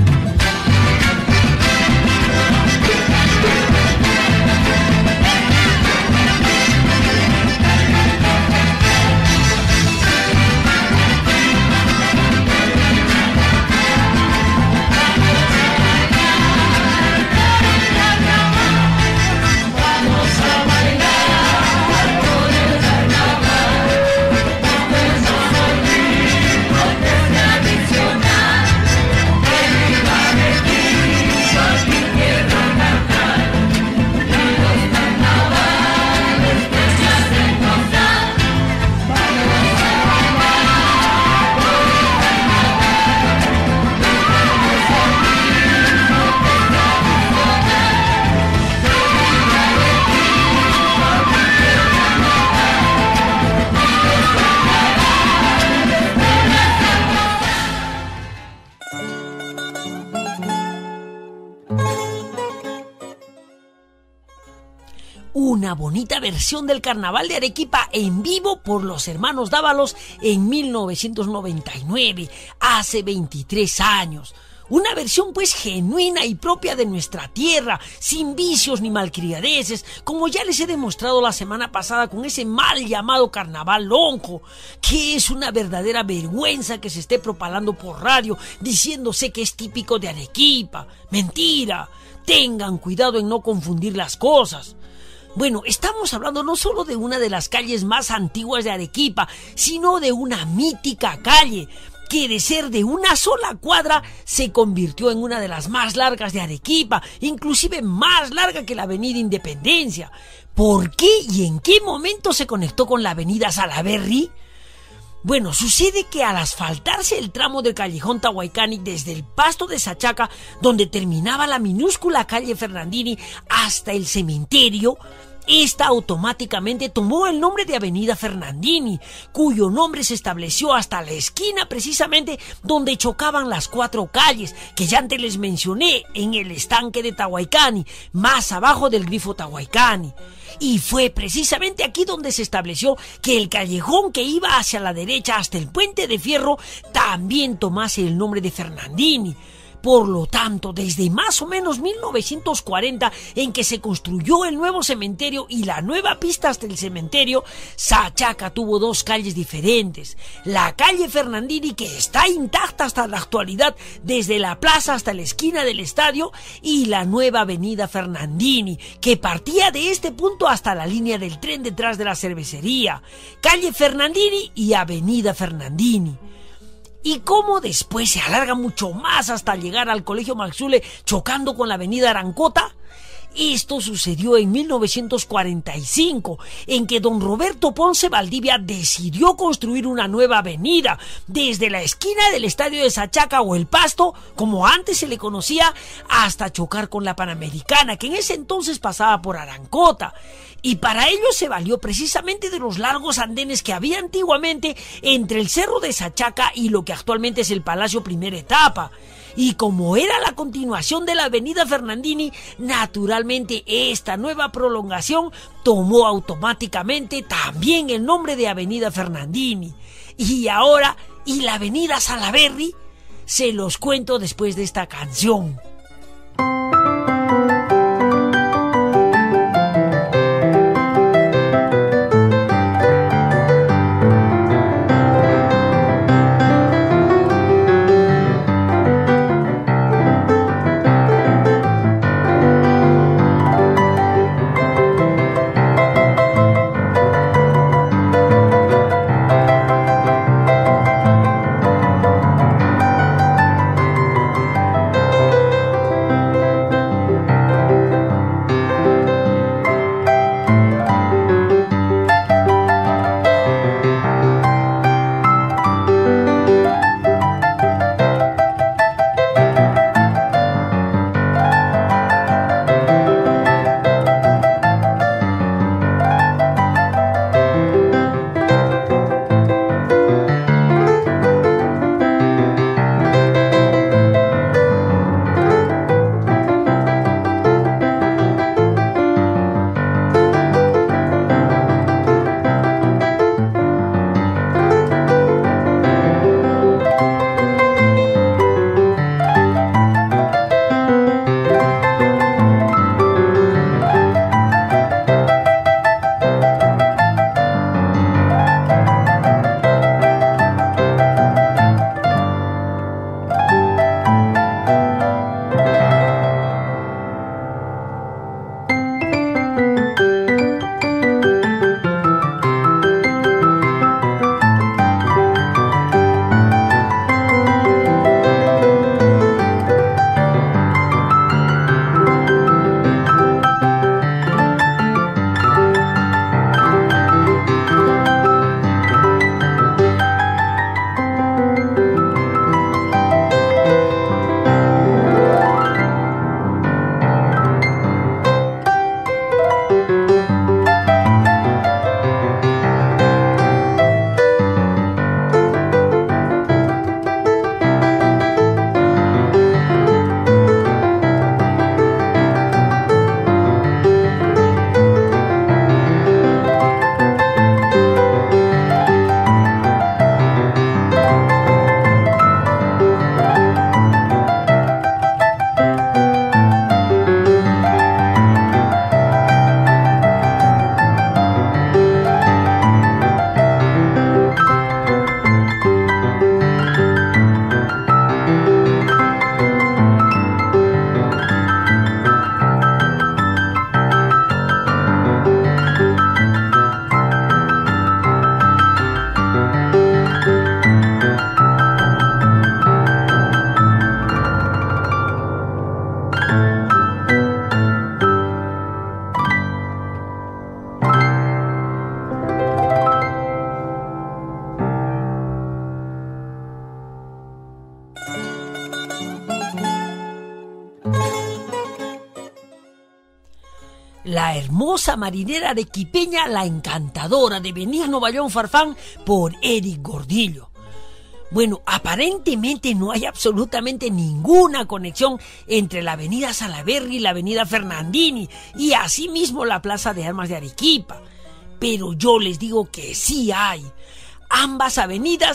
Vamos a bailar por el carnaval, nuestro ritmo que es tradicional. Que viva Arequipa, mi tierra natal. Y los carnavales que nos hacen gozar. Vamos a bailar por el carnaval, nuestro hermoso ritmo que es tradicional. Que viva Arequipa, mi tierra natal. Y los carnavales que nos hacen gozar. Una bonita versión del Carnaval de Arequipa en vivo por los hermanos Dávalos en 1999, hace 23 años. Una versión pues genuina y propia de nuestra tierra, sin vicios ni malcriadeces, como ya les he demostrado la semana pasada con ese mal llamado Carnaval Lonjo, que es una verdadera vergüenza que se esté propalando por radio diciéndose que es típico de Arequipa. Mentira, tengan cuidado en no confundir las cosas. Bueno, estamos hablando no solo de una de las calles más antiguas de Arequipa, sino de una mítica calle que de ser de una sola cuadra se convirtió en una de las más largas de Arequipa, inclusive más larga que la Avenida Independencia. ¿Por qué y en qué momento se conectó con la Avenida Salaberry? Bueno, sucede que al asfaltarse el tramo del Callejón Tahuaycani desde el Pasto de Sachaca, donde terminaba la minúscula calle Fernandini, hasta el cementerio, esta automáticamente tomó el nombre de Avenida Fernandini, cuyo nombre se estableció hasta la esquina precisamente donde chocaban las cuatro calles que ya antes les mencioné en el estanque de Tahuaycani, más abajo del grifo Tahuaycani. Y fue precisamente aquí donde se estableció que el callejón que iba hacia la derecha hasta el Puente de Fierro también tomase el nombre de Fernandini. Por lo tanto, desde más o menos 1940, en que se construyó el nuevo cementerio y la nueva pista hasta el cementerio, Sachaca tuvo dos calles diferentes. La calle Fernandini, que está intacta hasta la actualidad, desde la plaza hasta la esquina del estadio, y la nueva avenida Fernandini, que partía de este punto hasta la línea del tren detrás de la cervecería. Calle Fernandini y avenida Fernandini. Y cómo después se alarga mucho más hasta llegar al Colegio Maxule, chocando con la avenida Arancota. Esto sucedió en 1945, en que don Roberto Ponce Valdivia decidió construir una nueva avenida, desde la esquina del estadio de Sachaca o El Pasto, como antes se le conocía, hasta chocar con la Panamericana, que en ese entonces pasaba por Arancota. Y para ello se valió precisamente de los largos andenes que había antiguamente entre el Cerro de Sachaca y lo que actualmente es el Palacio Primera Etapa. Y como era la continuación de la avenida Fernandini, naturalmente esta nueva prolongación tomó automáticamente también el nombre de avenida Fernandini. Y ahora, ¿y la avenida Salaberry? Se los cuento después de esta canción. La hermosa marinera arequipeña La Encantadora, de Beniano Bayón Farfán, por Eric Gordillo. Bueno, aparentemente no hay absolutamente ninguna conexión entre la avenida Salaberry y la avenida Fernandini, y asimismo la Plaza de Armas de Arequipa. Pero yo les digo que sí hay. Ambas avenidas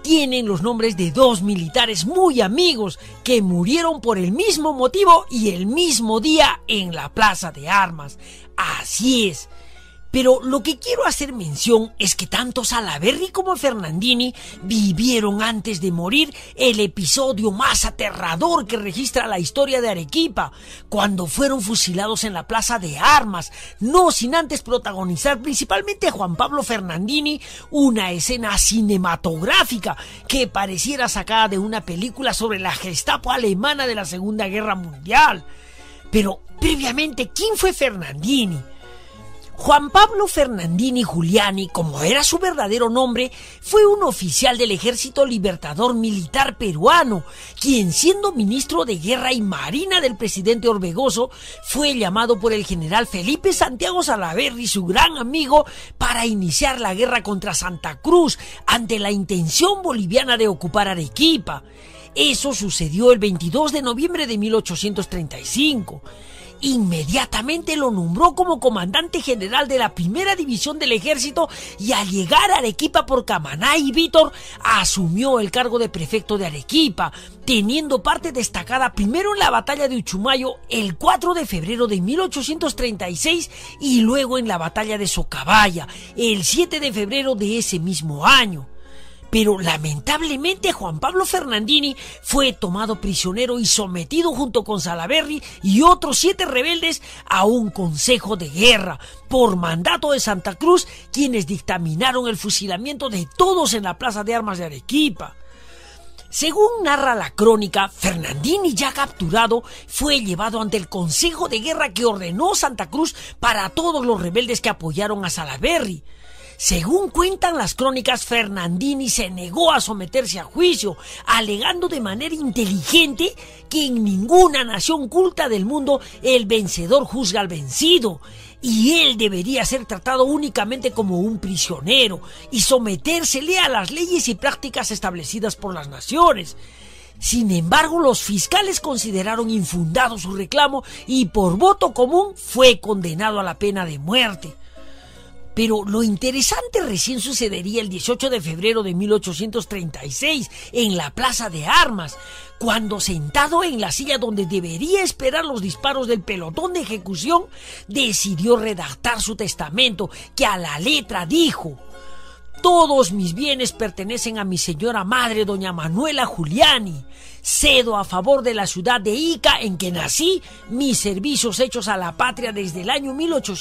tienen los nombres de dos militares muy amigos que murieron por el mismo motivo y el mismo día en la Plaza de Armas. Así es. Pero lo que quiero hacer mención es que tanto Salaverry como Fernandini vivieron antes de morir el episodio más aterrador que registra la historia de Arequipa, cuando fueron fusilados en la Plaza de Armas, no sin antes protagonizar principalmente Juan Pablo Fernandini una escena cinematográfica que pareciera sacada de una película sobre la Gestapo alemana de la Segunda Guerra Mundial. Pero previamente, ¿quién fue Fernandini? Juan Pablo Fernandini Giuliani, como era su verdadero nombre, fue un oficial del Ejército Libertador Militar peruano, quien siendo ministro de Guerra y Marina del presidente Orbegoso, fue llamado por el general Felipe Santiago Salaverry, su gran amigo, para iniciar la guerra contra Santa Cruz ante la intención boliviana de ocupar Arequipa. Eso sucedió el 22 de noviembre de 1835. Inmediatamente lo nombró como comandante general de la primera división del ejército y al llegar a Arequipa por Camaná y Vítor asumió el cargo de prefecto de Arequipa, teniendo parte destacada primero en la batalla de Uchumayo el 4 de febrero de 1836 y luego en la batalla de Socabaya el 7 de febrero de ese mismo año. Pero lamentablemente Juan Pablo Fernandini fue tomado prisionero y sometido junto con Salaverry y otros 7 rebeldes a un consejo de guerra por mandato de Santa Cruz, quienes dictaminaron el fusilamiento de todos en la Plaza de Armas de Arequipa. Según narra la crónica, Fernandini, ya capturado, fue llevado ante el consejo de guerra que ordenó Santa Cruz para todos los rebeldes que apoyaron a Salaverry. Según cuentan las crónicas, Fernandini se negó a someterse a juicio, alegando de manera inteligente que en ninguna nación culta del mundo el vencedor juzga al vencido, y él debería ser tratado únicamente como un prisionero y sometérsele a las leyes y prácticas establecidas por las naciones. Sin embargo, los fiscales consideraron infundado su reclamo y por voto común fue condenado a la pena de muerte. Pero lo interesante recién sucedería el 18 de febrero de 1836 en la Plaza de Armas, cuando sentado en la silla donde debería esperar los disparos del pelotón de ejecución, decidió redactar su testamento, que a la letra dijo: todos mis bienes pertenecen a mi señora madre, doña Manuela Giuliani. Cedo a favor de la ciudad de Ica, en que nací, mis servicios hechos a la patria desde el año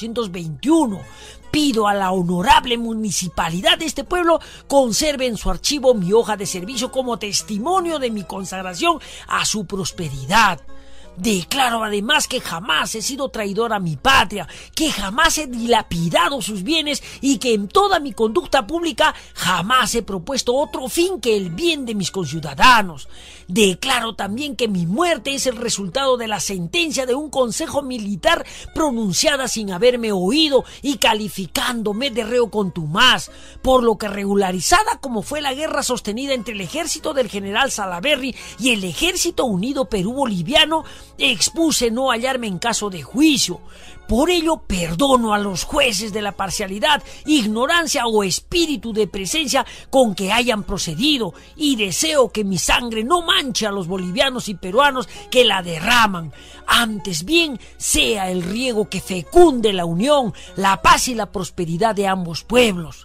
1821. Pido a la honorable municipalidad de este pueblo conserve en su archivo mi hoja de servicio como testimonio de mi consagración a su prosperidad. Declaro además que jamás he sido traidor a mi patria, que jamás he dilapidado sus bienes y que en toda mi conducta pública jamás he propuesto otro fin que el bien de mis conciudadanos. Declaro también que mi muerte es el resultado de la sentencia de un consejo militar pronunciada sin haberme oído y calificándome de reo contumaz, por lo que regularizada como fue la guerra sostenida entre el ejército del general Salaverry y el Ejército Unido Perú-Boliviano, expuse no hallarme en caso de juicio. Por ello perdono a los jueces de la parcialidad, ignorancia o espíritu de presencia con que hayan procedido, y deseo que mi sangre no manche a los bolivianos y peruanos que la derraman. Antes bien sea el riego que fecunde la unión, la paz y la prosperidad de ambos pueblos.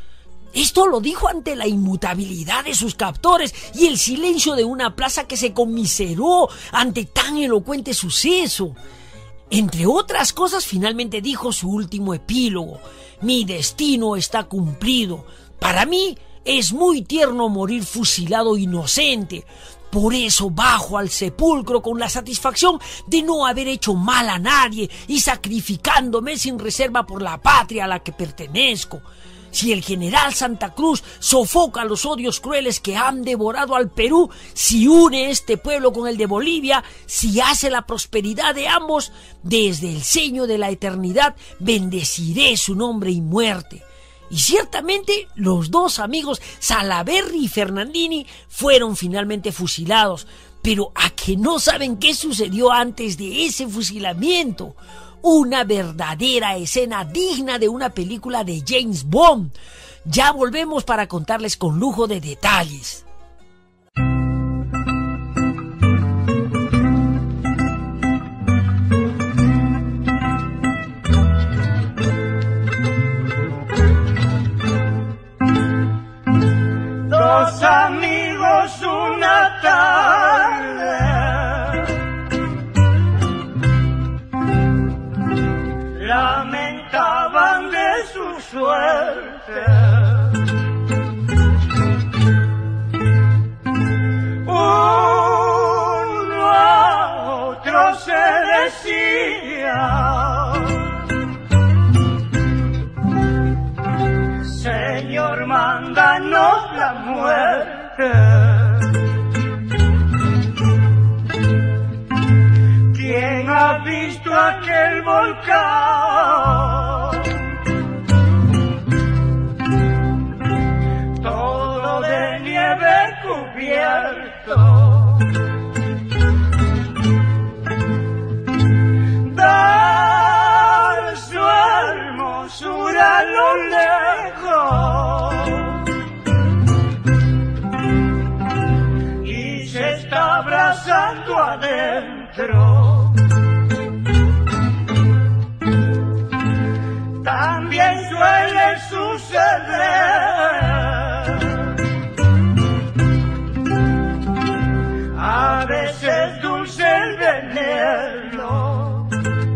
Esto lo dijo ante la inmutabilidad de sus captores y el silencio de una plaza que se conmiseró ante tan elocuente suceso. Entre otras cosas, finalmente dijo su último epílogo: mi destino está cumplido. Para mí es muy tierno morir fusilado inocente. Por eso bajo al sepulcro con la satisfacción de no haber hecho mal a nadie y sacrificándome sin reserva por la patria a la que pertenezco. Si el general Santa Cruz sofoca los odios crueles que han devorado al Perú, si une este pueblo con el de Bolivia, si hace la prosperidad de ambos, desde el seño de la eternidad bendeciré su nombre y muerte. Y ciertamente los dos amigos Salaverry y Fernandini fueron finalmente fusilados, pero ¿a que no saben qué sucedió antes de ese fusilamiento? Una verdadera escena digna de una película de James Bond. Ya volvemos para contarles con lujo de detalles. Dos amigos una tarde lamentaban de su suerte. Uno a otro se decía: Señor, mándanos la muerte. ¿Quién ha visto aquel volcán? Todo de nieve cubierto. Dar su hermosura a lo lejos y se está abrazando adentro. También suele suceder. A veces dulce el veneno,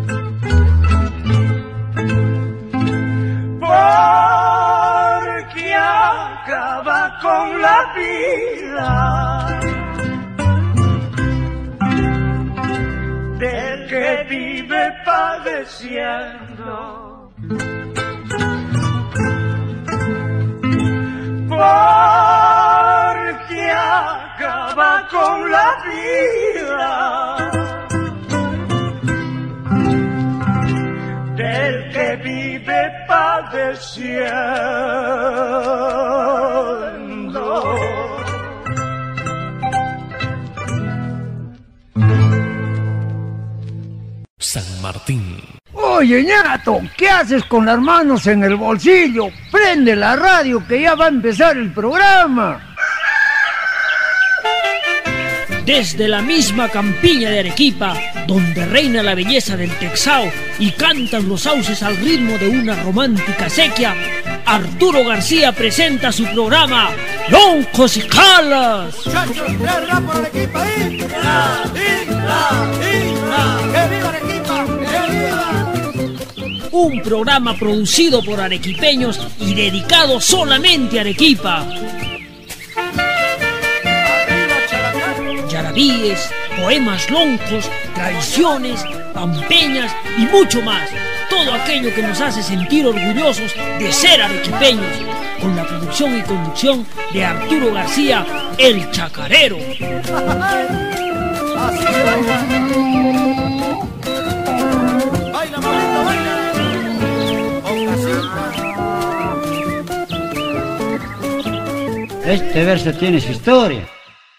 porque acaba con la vida del que vive padeciendo. Porque acaba con la vida del que vive padeciendo. San Martín. Oye, ñato, ¿qué haces con las manos en el bolsillo? Prende la radio que ya va a empezar el programa. Desde la misma campiña de Arequipa, donde reina la belleza del Texao y cantan los sauces al ritmo de una romántica sequía, Arturo García presenta su programa Loncos y Calas. Muchachos, 3 rap por Arequipa. ¡Isla! ¡Que viva Arequipa! ¡Que viva! Un programa producido por arequipeños y dedicado solamente a Arequipa. Yarabíes, poemas loncos, tradiciones, pampeñas y mucho más. Todo aquello que nos hace sentir orgullosos de ser arequipeños. Con la producción y conducción de Arturo García, el Chacarero. Así baila. Baila, mamita, baila. Este verso tiene su historia.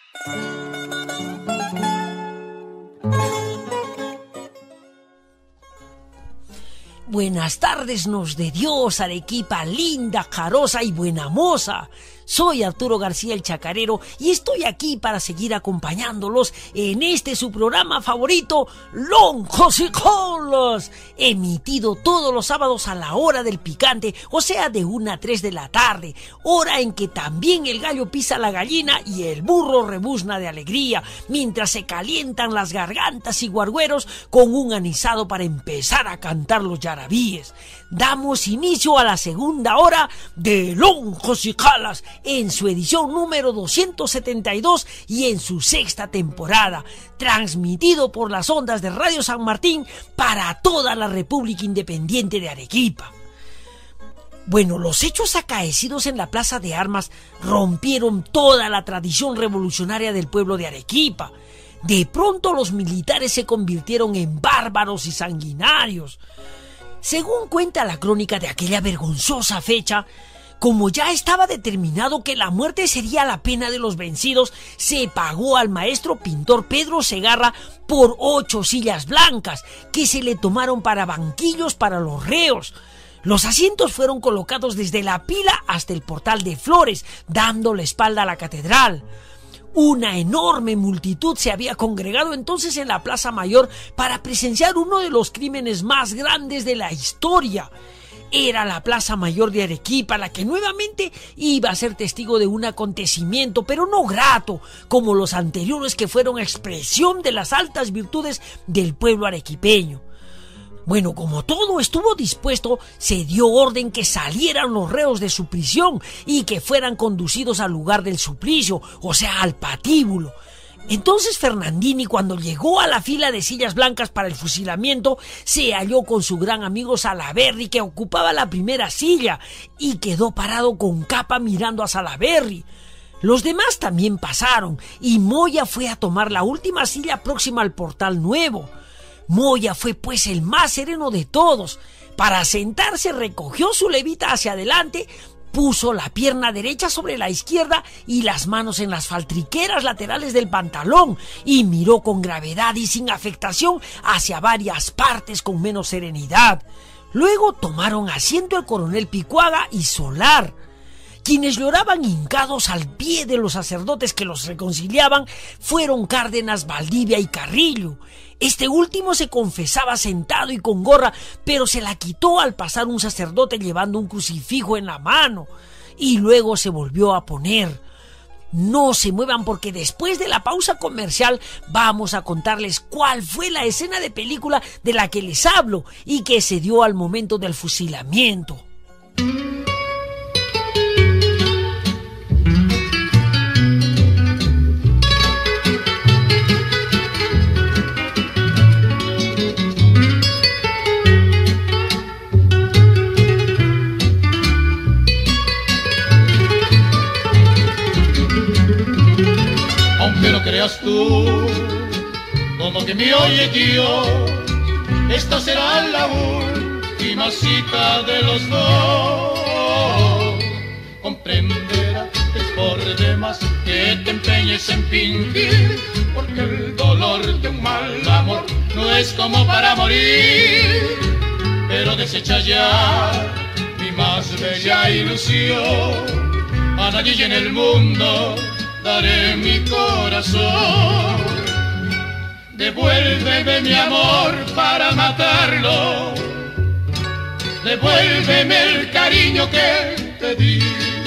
Buenas tardes nos de Dios, Arequipa linda, carosa y buena moza. Soy Arturo García el Chacarero y estoy aquí para seguir acompañándolos en este su programa favorito, Loncos y Calas, emitido todos los sábados a la hora del picante, o sea de 1 a 3 de la tarde, hora en que también el gallo pisa la gallina y el burro rebuzna de alegría, mientras se calientan las gargantas y guargueros con un anisado para empezar a cantar los yarabíes. Damos inicio a la segunda hora de Loncos y Calas, en su edición número 272 y en su 6ª temporada, transmitido por las ondas de Radio San Martín para toda la República Independiente de Arequipa. Bueno, los hechos acaecidos en la Plaza de Armas rompieron toda la tradición revolucionaria del pueblo de Arequipa. De pronto los militares se convirtieron en bárbaros y sanguinarios. Según cuenta la crónica de aquella vergonzosa fecha, como ya estaba determinado que la muerte sería la pena de los vencidos, se pagó al maestro pintor Pedro Segarra por 8 sillas blancas que se le tomaron para banquillos para los reos. Los asientos fueron colocados desde la pila hasta el portal de flores, dando la espalda a la catedral. Una enorme multitud se había congregado entonces en la Plaza Mayor para presenciar uno de los crímenes más grandes de la historia. Era la Plaza Mayor de Arequipa la que nuevamente iba a ser testigo de un acontecimiento, pero no grato, como los anteriores que fueron expresión de las altas virtudes del pueblo arequipeño. Bueno, como todo estuvo dispuesto, se dio orden que salieran los reos de su prisión y que fueran conducidos al lugar del suplicio, o sea, al patíbulo. Entonces Fernandini, cuando llegó a la fila de sillas blancas para el fusilamiento, se halló con su gran amigo Salaberry, que ocupaba la primera silla, y quedó parado con capa mirando a Salaberry. Los demás también pasaron, y Moya fue a tomar la última silla próxima al portal nuevo. Moya fue pues el más sereno de todos. Para sentarse recogió su levita hacia adelante, puso la pierna derecha sobre la izquierda y las manos en las faltriqueras laterales del pantalón y miró con gravedad y sin afectación hacia varias partes con menos serenidad. Luego tomaron asiento el coronel Picuaga y Solar. Quienes lloraban hincados al pie de los sacerdotes que los reconciliaban fueron Cárdenas, Valdivia y Carrillo. Este último se confesaba sentado y con gorra, pero se la quitó al pasar un sacerdote llevando un crucifijo en la mano, y luego se volvió a poner. No se muevan, porque después de la pausa comercial vamos a contarles cuál fue la escena de película de la que les hablo y que se dio al momento del fusilamiento. Aunque no creas tú, como que me oye Dios, esta será la última cita de los dos. Comprenderás que es por demás que te empeñes en fingir, porque el dolor de un mal amor no es como para morir. Pero desecha ya mi más bella ilusión, a nadie en el mundo daré mi corazón. Devuélveme mi amor para matarlo, devuélveme el cariño que te di.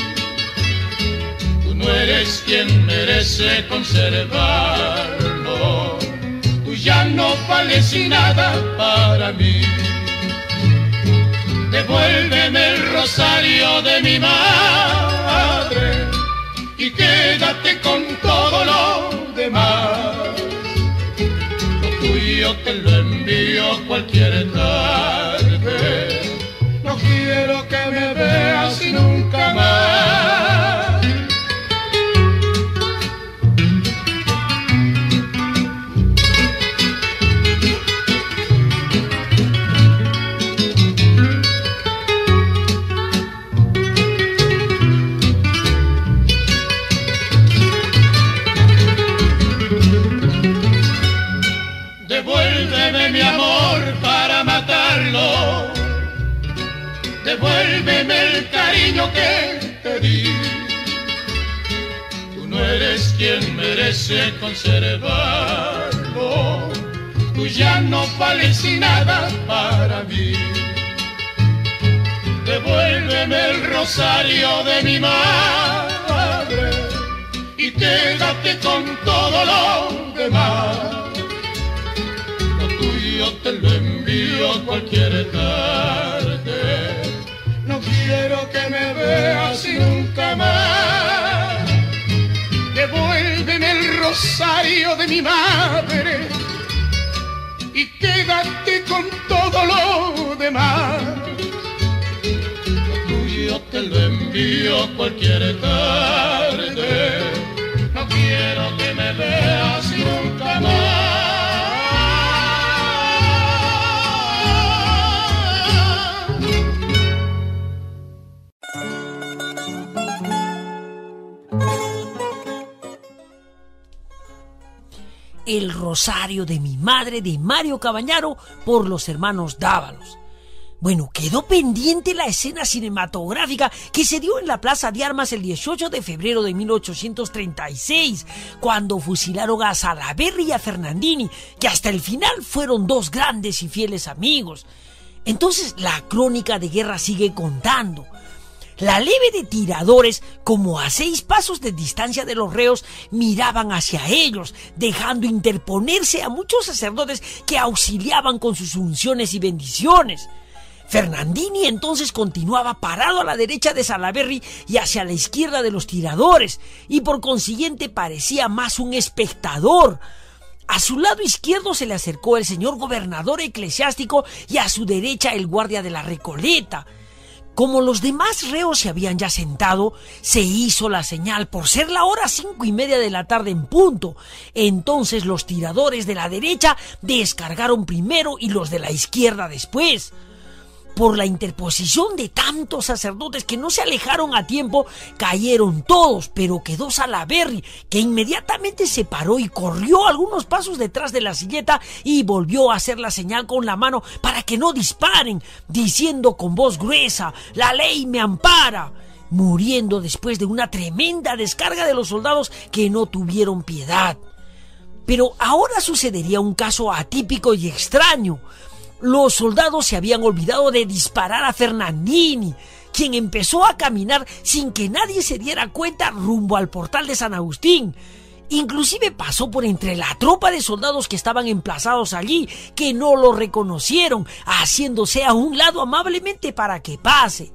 Tú no eres quien merece conservarlo, tú ya no vales nada para mí. Devuélveme el rosario de mi madre y quédate con todo lo demás. Lo tuyo te lo envío cualquier tarde, no quiero que me veas nunca más. Devuélveme mi amor para matarlo, devuélveme el cariño que te di. Tú no eres quien merece conservarlo, tú ya no vales nada para mí. Devuélveme el rosario de mi madre y quédate con todo lo demás. Yo te lo envío cualquier tarde, no quiero que me veas nunca más. Devuélveme el rosario de mi madre y quédate con todo lo demás. Lo tuyo te lo envío cualquier tarde, no quiero que me veas nunca más. El rosario de mi madre, de Mario Cabañaro, por los hermanos Dávalos. Bueno, quedó pendiente la escena cinematográfica que se dio en la Plaza de Armas el 18 de febrero de 1836, cuando fusilaron a Salaberry y a Fernandini, que hasta el final fueron dos grandes y fieles amigos. Entonces la crónica de guerra sigue contando. La leve de tiradores, como a 6 pasos de distancia de los reos, miraban hacia ellos, dejando interponerse a muchos sacerdotes que auxiliaban con sus unciones y bendiciones. Fernandini entonces continuaba parado a la derecha de Salaberry y hacia la izquierda de los tiradores, y por consiguiente parecía más un espectador. A su lado izquierdo se le acercó el señor gobernador eclesiástico y a su derecha el guardia de la Recoleta. Como los demás reos se habían ya sentado, se hizo la señal por ser la hora 5:30 de la tarde en punto. Entonces los tiradores de la derecha descargaron primero y los de la izquierda después. Por la interposición de tantos sacerdotes que no se alejaron a tiempo, cayeron todos, pero quedó Salaberry, que inmediatamente se paró y corrió algunos pasos detrás de la silleta y volvió a hacer la señal con la mano para que no disparen, diciendo con voz gruesa: «La ley me ampara», muriendo después de una tremenda descarga de los soldados que no tuvieron piedad. Pero ahora sucedería un caso atípico y extraño. Los soldados se habían olvidado de disparar a Fernandini, quien empezó a caminar sin que nadie se diera cuenta rumbo al portal de San Agustín. Inclusive pasó por entre la tropa de soldados que estaban emplazados allí, que no lo reconocieron, haciéndose a un lado amablemente para que pase.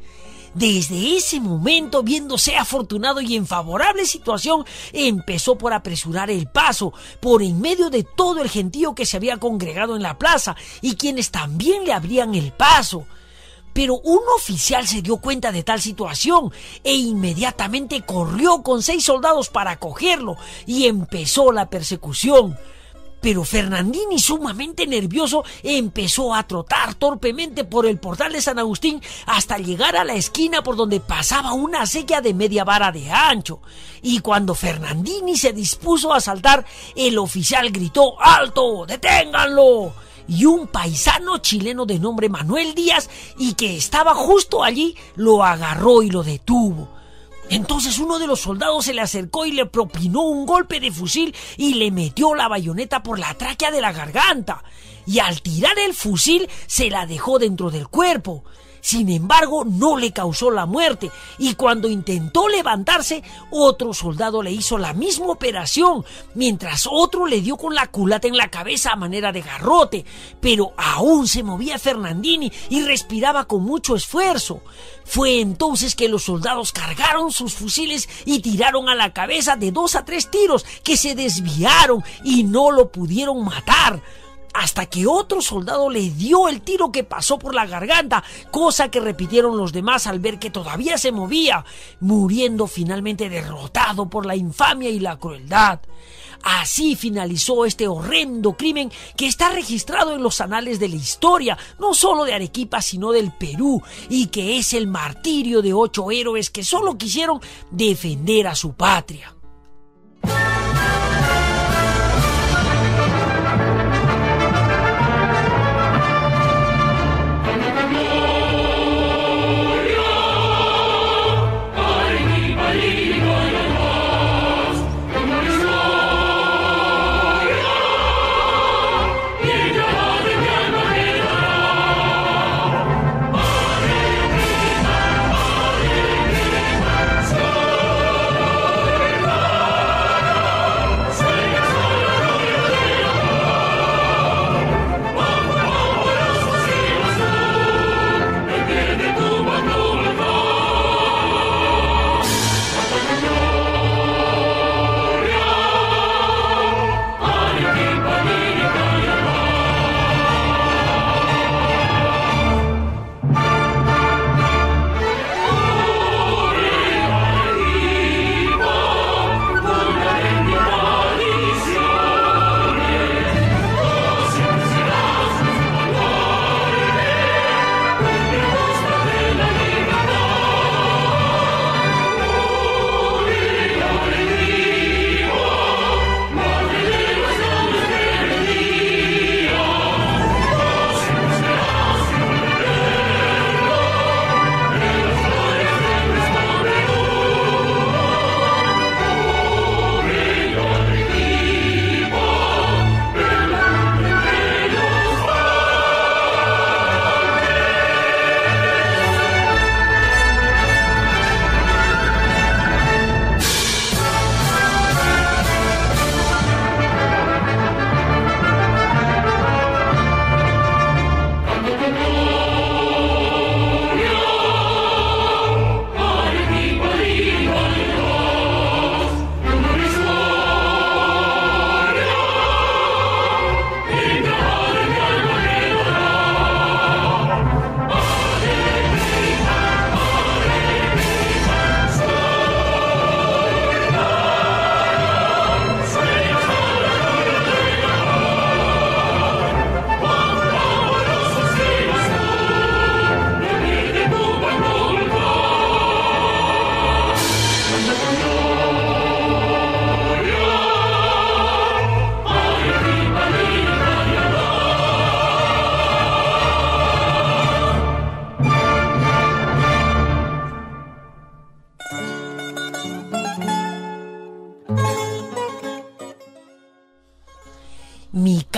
Desde ese momento, viéndose afortunado y en favorable situación, empezó por apresurar el paso por en medio de todo el gentío que se había congregado en la plaza y quienes también le abrían el paso. Pero un oficial se dio cuenta de tal situación e inmediatamente corrió con 6 soldados para cogerlo y empezó la persecución. Pero Fernandini, sumamente nervioso, empezó a trotar torpemente por el portal de San Agustín hasta llegar a la esquina por donde pasaba una acequia de media vara de ancho. Y cuando Fernandini se dispuso a saltar, el oficial gritó: «¡Alto! ¡Deténganlo!». Y un paisano chileno de nombre Manuel Díaz, y que estaba justo allí, lo agarró y lo detuvo. Entonces uno de los soldados se le acercó y le propinó un golpe de fusil y le metió la bayoneta por la tráquea de la garganta, y al tirar el fusil se la dejó dentro del cuerpo. Sin embargo, no le causó la muerte, y cuando intentó levantarse, otro soldado le hizo la misma operación, mientras otro le dio con la culata en la cabeza a manera de garrote, pero aún se movía Fernandini y respiraba con mucho esfuerzo. Fue entonces que los soldados cargaron sus fusiles y tiraron a la cabeza de 2 a 3 tiros que se desviaron y no lo pudieron matar, hasta que otro soldado le dio el tiro que pasó por la garganta, cosa que repitieron los demás al ver que todavía se movía, muriendo finalmente derrotado por la infamia y la crueldad. Así finalizó este horrendo crimen que está registrado en los anales de la historia, no solo de Arequipa sino del Perú, y que es el martirio de 8 héroes que solo quisieron defender a su patria.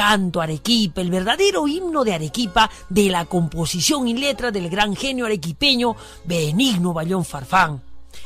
canto Arequipa, el verdadero himno de Arequipa, de la composición y letra del gran genio arequipeño Benigno Bayón Farfán.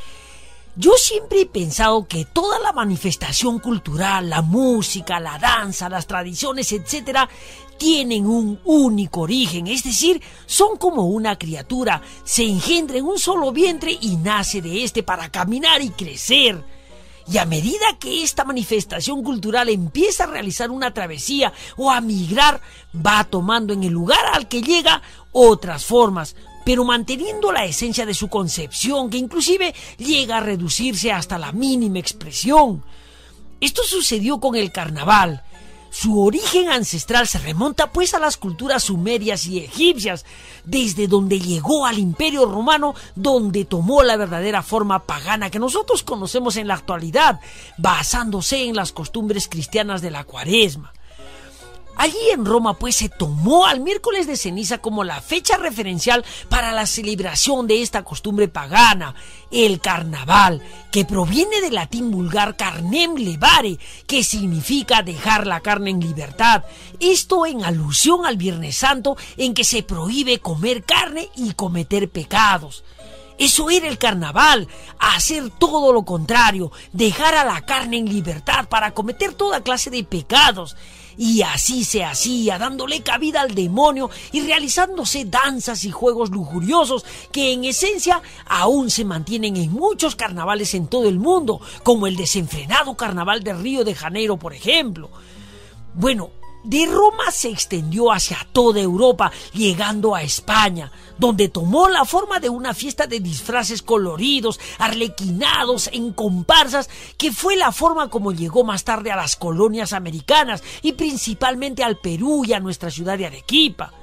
Yo siempre he pensado que toda la manifestación cultural, la música, la danza, las tradiciones, etcétera, tienen un único origen, es decir, son como una criatura, se engendra en un solo vientre y nace de este para caminar y crecer. Y a medida que esta manifestación cultural empieza a realizar una travesía o a migrar, va tomando en el lugar al que llega otras formas, pero manteniendo la esencia de su concepción, que inclusive llega a reducirse hasta la mínima expresión. Esto sucedió con el carnaval. Su origen ancestral se remonta pues a las culturas sumerias y egipcias, desde donde llegó al Imperio Romano, donde tomó la verdadera forma pagana que nosotros conocemos en la actualidad, basándose en las costumbres cristianas de la Cuaresma. Allí en Roma pues se tomó al miércoles de ceniza como la fecha referencial para la celebración de esta costumbre pagana, el carnaval, que proviene del latín vulgar carnem levare, que significa dejar la carne en libertad, esto en alusión al Viernes Santo en que se prohíbe comer carne y cometer pecados. Eso era el carnaval, hacer todo lo contrario, dejar a la carne en libertad para cometer toda clase de pecados. Y así se hacía, dándole cabida al demonio y realizándose danzas y juegos lujuriosos que en esencia aún se mantienen en muchos carnavales en todo el mundo, como el desenfrenado carnaval de Río de Janeiro, por ejemplo. Bueno, de Roma se extendió hacia toda Europa, llegando a España, donde tomó la forma de una fiesta de disfraces coloridos, arlequinados, en comparsas, que fue la forma como llegó más tarde a las colonias americanas y principalmente al Perú y a nuestra ciudad de Arequipa.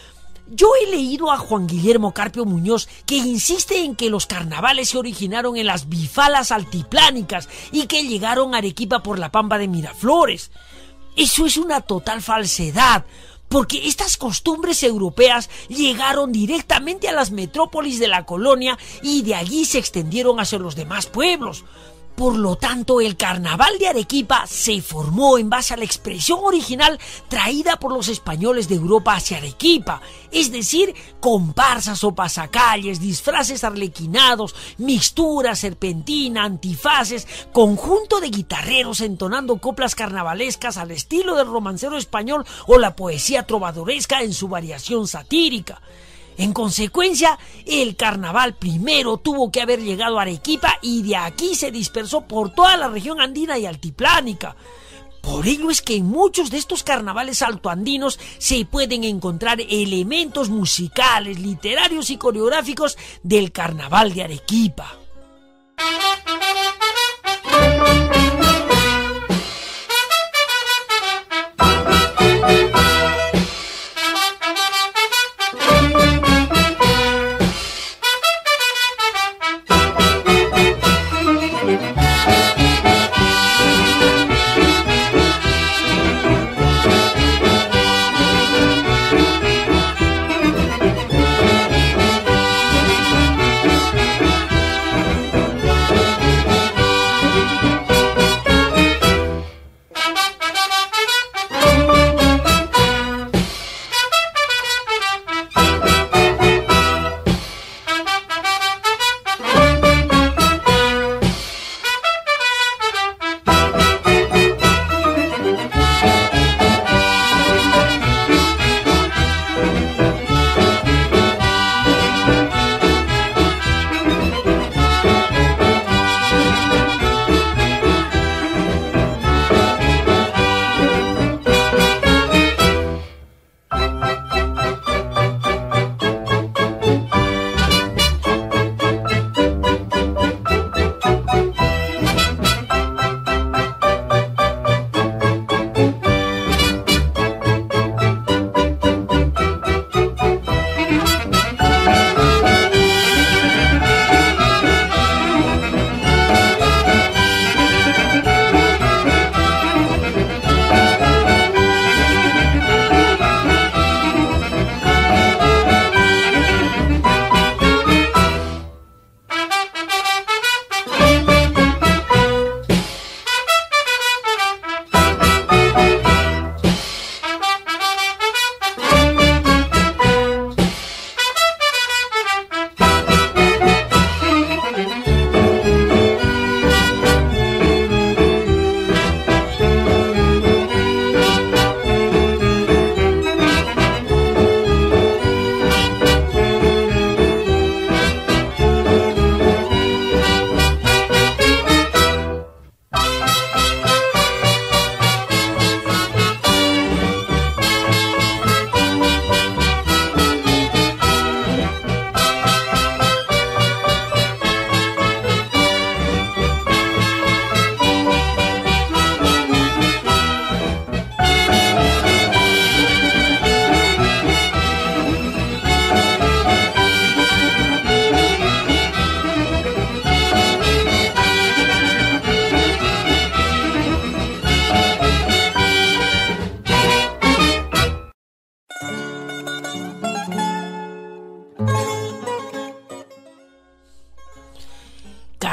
Yo he leído a Juan Guillermo Carpio Muñoz que insiste en que los carnavales se originaron en las bifalas altiplánicas y que llegaron a Arequipa por la pampa de Miraflores. Eso es una total falsedad, porque estas costumbres europeas llegaron directamente a las metrópolis de la colonia y de allí se extendieron hacia los demás pueblos. Por lo tanto, el carnaval de Arequipa se formó en base a la expresión original traída por los españoles de Europa hacia Arequipa, es decir, comparsas o pasacalles, disfraces arlequinados, mixtura, serpentina, antifaces, conjunto de guitarreros entonando coplas carnavalescas al estilo del romancero español o la poesía trovadoresca en su variación satírica. En consecuencia, el carnaval primero tuvo que haber llegado a Arequipa y de aquí se dispersó por toda la región andina y altiplánica. Por ello es que en muchos de estos carnavales altoandinos se pueden encontrar elementos musicales, literarios y coreográficos del carnaval de Arequipa.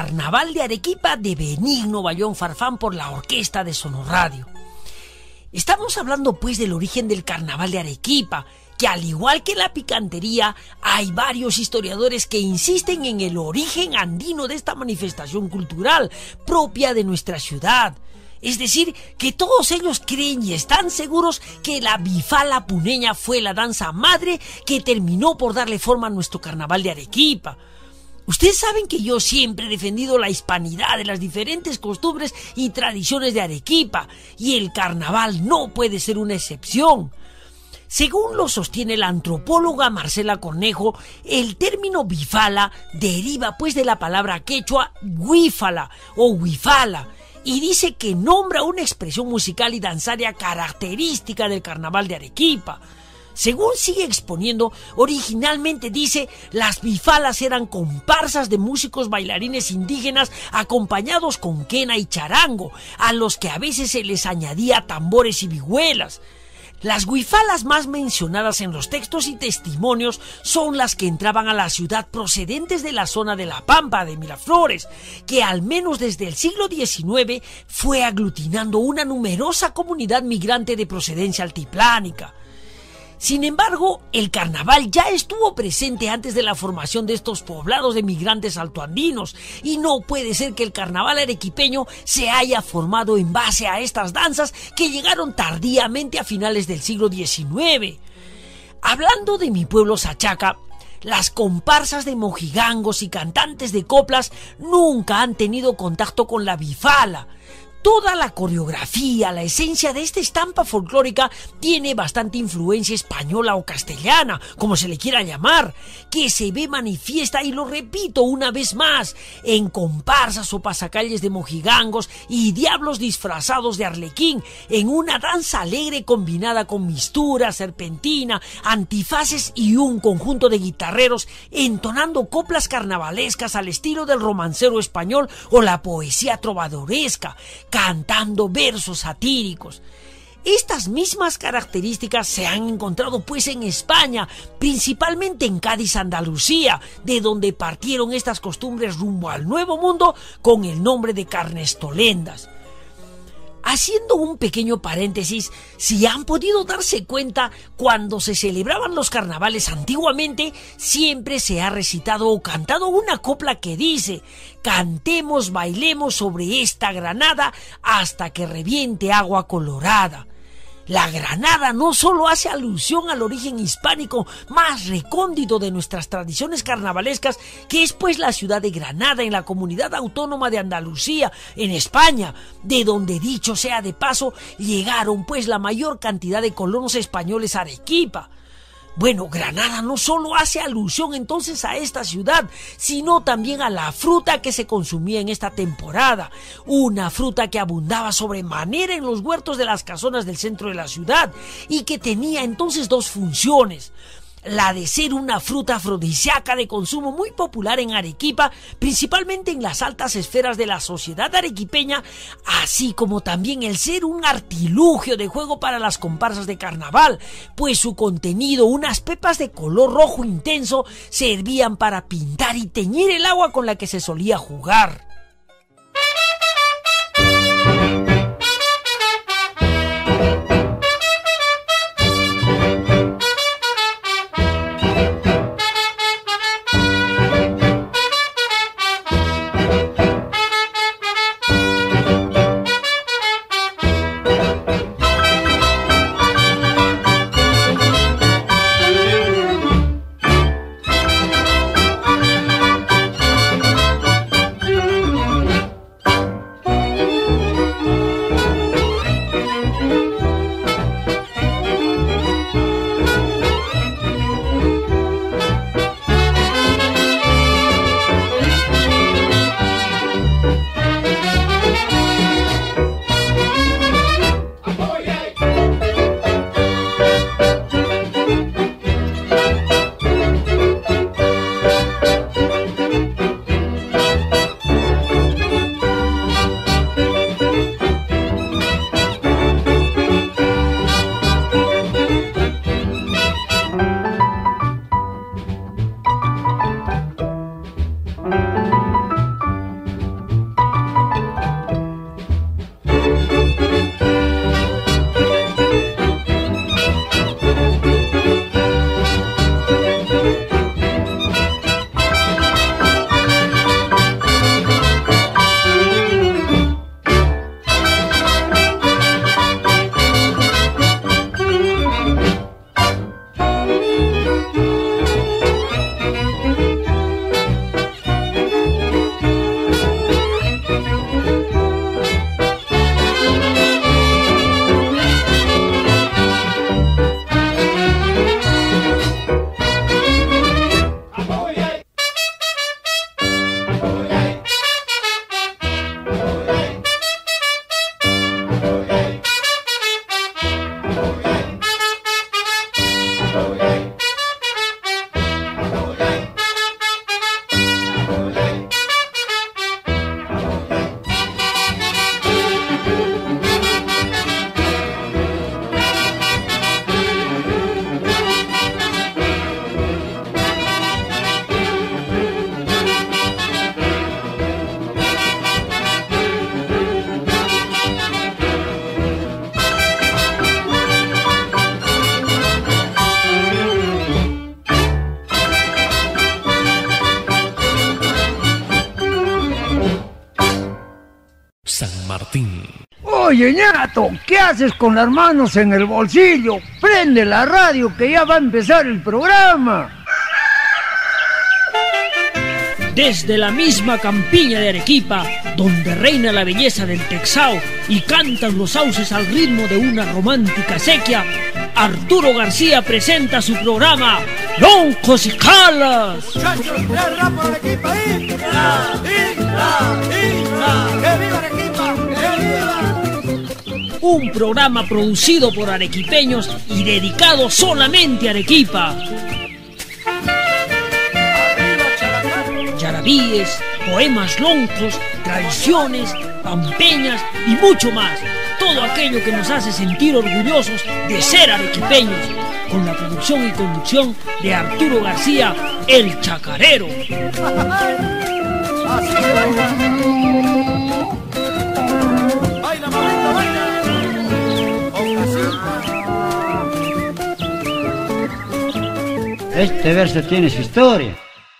Carnaval de Arequipa de Benigno Bayón Farfán por la Orquesta de Sonoradio. Estamos hablando pues del origen del Carnaval de Arequipa, que al igual que la picantería, hay varios historiadores que insisten en el origen andino de esta manifestación cultural propia de nuestra ciudad. Es decir, que todos ellos creen y están seguros que la bifala puneña fue la danza madre que terminó por darle forma a nuestro Carnaval de Arequipa. Ustedes saben que yo siempre he defendido la hispanidad de las diferentes costumbres y tradiciones de Arequipa, y el carnaval no puede ser una excepción. Según lo sostiene la antropóloga Marcela Cornejo, el término bifala deriva pues de la palabra quechua huífala o huifala, y dice que nombra una expresión musical y danzaria característica del Carnaval de Arequipa. Según sigue exponiendo, originalmente dice, las bifalas eran comparsas de músicos bailarines indígenas acompañados con quena y charango, a los que a veces se les añadía tambores y vihuelas. Las huifalas más mencionadas en los textos y testimonios son las que entraban a la ciudad procedentes de la zona de La Pampa, de Miraflores, que al menos desde el siglo XIX fue aglutinando una numerosa comunidad migrante de procedencia altiplánica. Sin embargo, el carnaval ya estuvo presente antes de la formación de estos poblados de migrantes altoandinos, y no puede ser que el carnaval arequipeño se haya formado en base a estas danzas que llegaron tardíamente a finales del siglo XIX. Hablando de mi pueblo Sachaca, las comparsas de mojigangos y cantantes de coplas nunca han tenido contacto con la bifala. Toda la coreografía, la esencia de esta estampa folclórica tiene bastante influencia española o castellana, como se le quiera llamar, que se ve manifiesta, y lo repito una vez más, en comparsas o pasacalles de mojigangos y diablos disfrazados de arlequín, en una danza alegre combinada con mistura, serpentina, antifaces y un conjunto de guitarreros entonando coplas carnavalescas al estilo del romancero español o la poesía trovadoresca, cantando versos satíricos. Estas mismas características se han encontrado pues en España, principalmente en Cádiz, Andalucía, de donde partieron estas costumbres rumbo al Nuevo Mundo con el nombre de carnestolendas. Haciendo un pequeño paréntesis, si han podido darse cuenta, cuando se celebraban los carnavales antiguamente, siempre se ha recitado o cantado una copla que dice: cantemos, bailemos sobre esta granada hasta que reviente agua colorada. La granada no solo hace alusión al origen hispánico más recóndito de nuestras tradiciones carnavalescas, que es pues la ciudad de Granada, en la comunidad autónoma de Andalucía, en España, de donde, dicho sea de paso, llegaron pues la mayor cantidad de colonos españoles a Arequipa. Bueno, Granada no solo hace alusión entonces a esta ciudad, sino también a la fruta que se consumía en esta temporada, una fruta que abundaba sobremanera en los huertos de las casonas del centro de la ciudad y que tenía entonces dos funciones: la de ser una fruta afrodisíaca de consumo muy popular en Arequipa, principalmente en las altas esferas de la sociedad arequipeña, así como también el ser un artilugio de juego para las comparsas de carnaval, pues su contenido, unas pepas de color rojo intenso, servían para pintar y teñir el agua con la que se solía jugar. Oye, ñato, ¿qué haces con las manos en el bolsillo? Prende la radio que ya va a empezar el programa. Desde la misma campiña de Arequipa, donde reina la belleza del Texao y cantan los sauces al ritmo de una romántica sequía, Arturo García presenta su programa Loncos y Calas. Muchachos, 3 rap por Arequipa, ¡Isla! ¡Que viva Arequipa! ¡Que viva! Un programa producido por arequipeños y dedicado solamente a Arequipa. Yarabíes, poemas loncos, tradiciones, pampeñas y mucho más. Todo aquello que nos hace sentir orgullosos de ser arequipeños. Con la producción y conducción de Arturo García, el Chacarero. Así baila, mamita, baila. Este verso tiene su historia.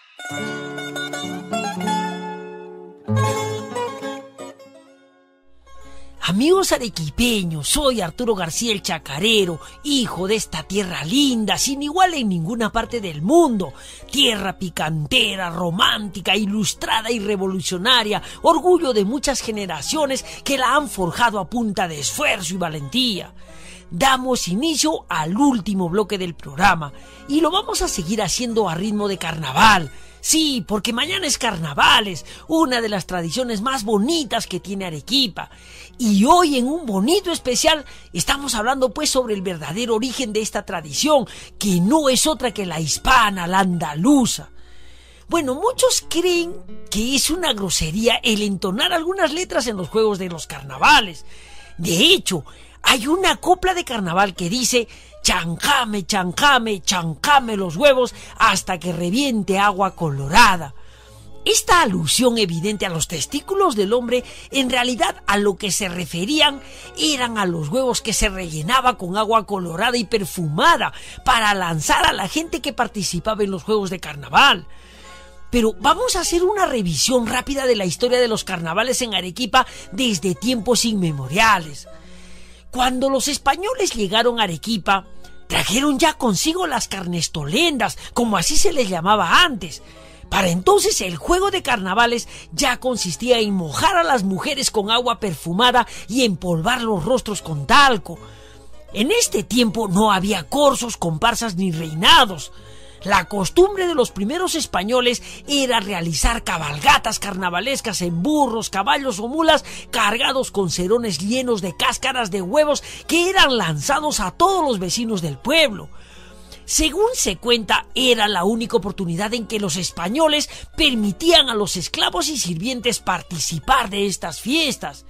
Amigos arequipeños, soy Arturo García el Chacarero, hijo de esta tierra linda, sin igual en ninguna parte del mundo. Tierra picantera, romántica, ilustrada y revolucionaria, orgullo de muchas generaciones que la han forjado a punta de esfuerzo y valentía. Damos inicio al último bloque del programa y lo vamos a seguir haciendo a ritmo de carnaval. Sí, porque mañana es carnavales, una de las tradiciones más bonitas que tiene Arequipa. Y hoy en un bonito especial estamos hablando pues sobre el verdadero origen de esta tradición, que no es otra que la hispana, la andaluza. Bueno, muchos creen que es una grosería el entonar algunas letras en los juegos de los carnavales. De hecho, hay una copla de carnaval que dice: chancame, chancame, chancame los huevos hasta que reviente agua colorada. Esta alusión evidente a los testículos del hombre, en realidad a lo que se referían eran a los huevos que se rellenaba con agua colorada y perfumada para lanzar a la gente que participaba en los juegos de carnaval. Pero vamos a hacer una revisión rápida de la historia de los carnavales en Arequipa desde tiempos inmemoriales. Cuando los españoles llegaron a Arequipa, trajeron ya consigo las carnestolendas, como así se les llamaba antes. Para entonces el juego de carnavales ya consistía en mojar a las mujeres con agua perfumada y empolvar los rostros con talco. En este tiempo no había corzos, comparsas ni reinados. La costumbre de los primeros españoles era realizar cabalgatas carnavalescas en burros, caballos o mulas cargados con cerones llenos de cáscaras de huevos que eran lanzados a todos los vecinos del pueblo. Según se cuenta, era la única oportunidad en que los españoles permitían a los esclavos y sirvientes participar de estas fiestas.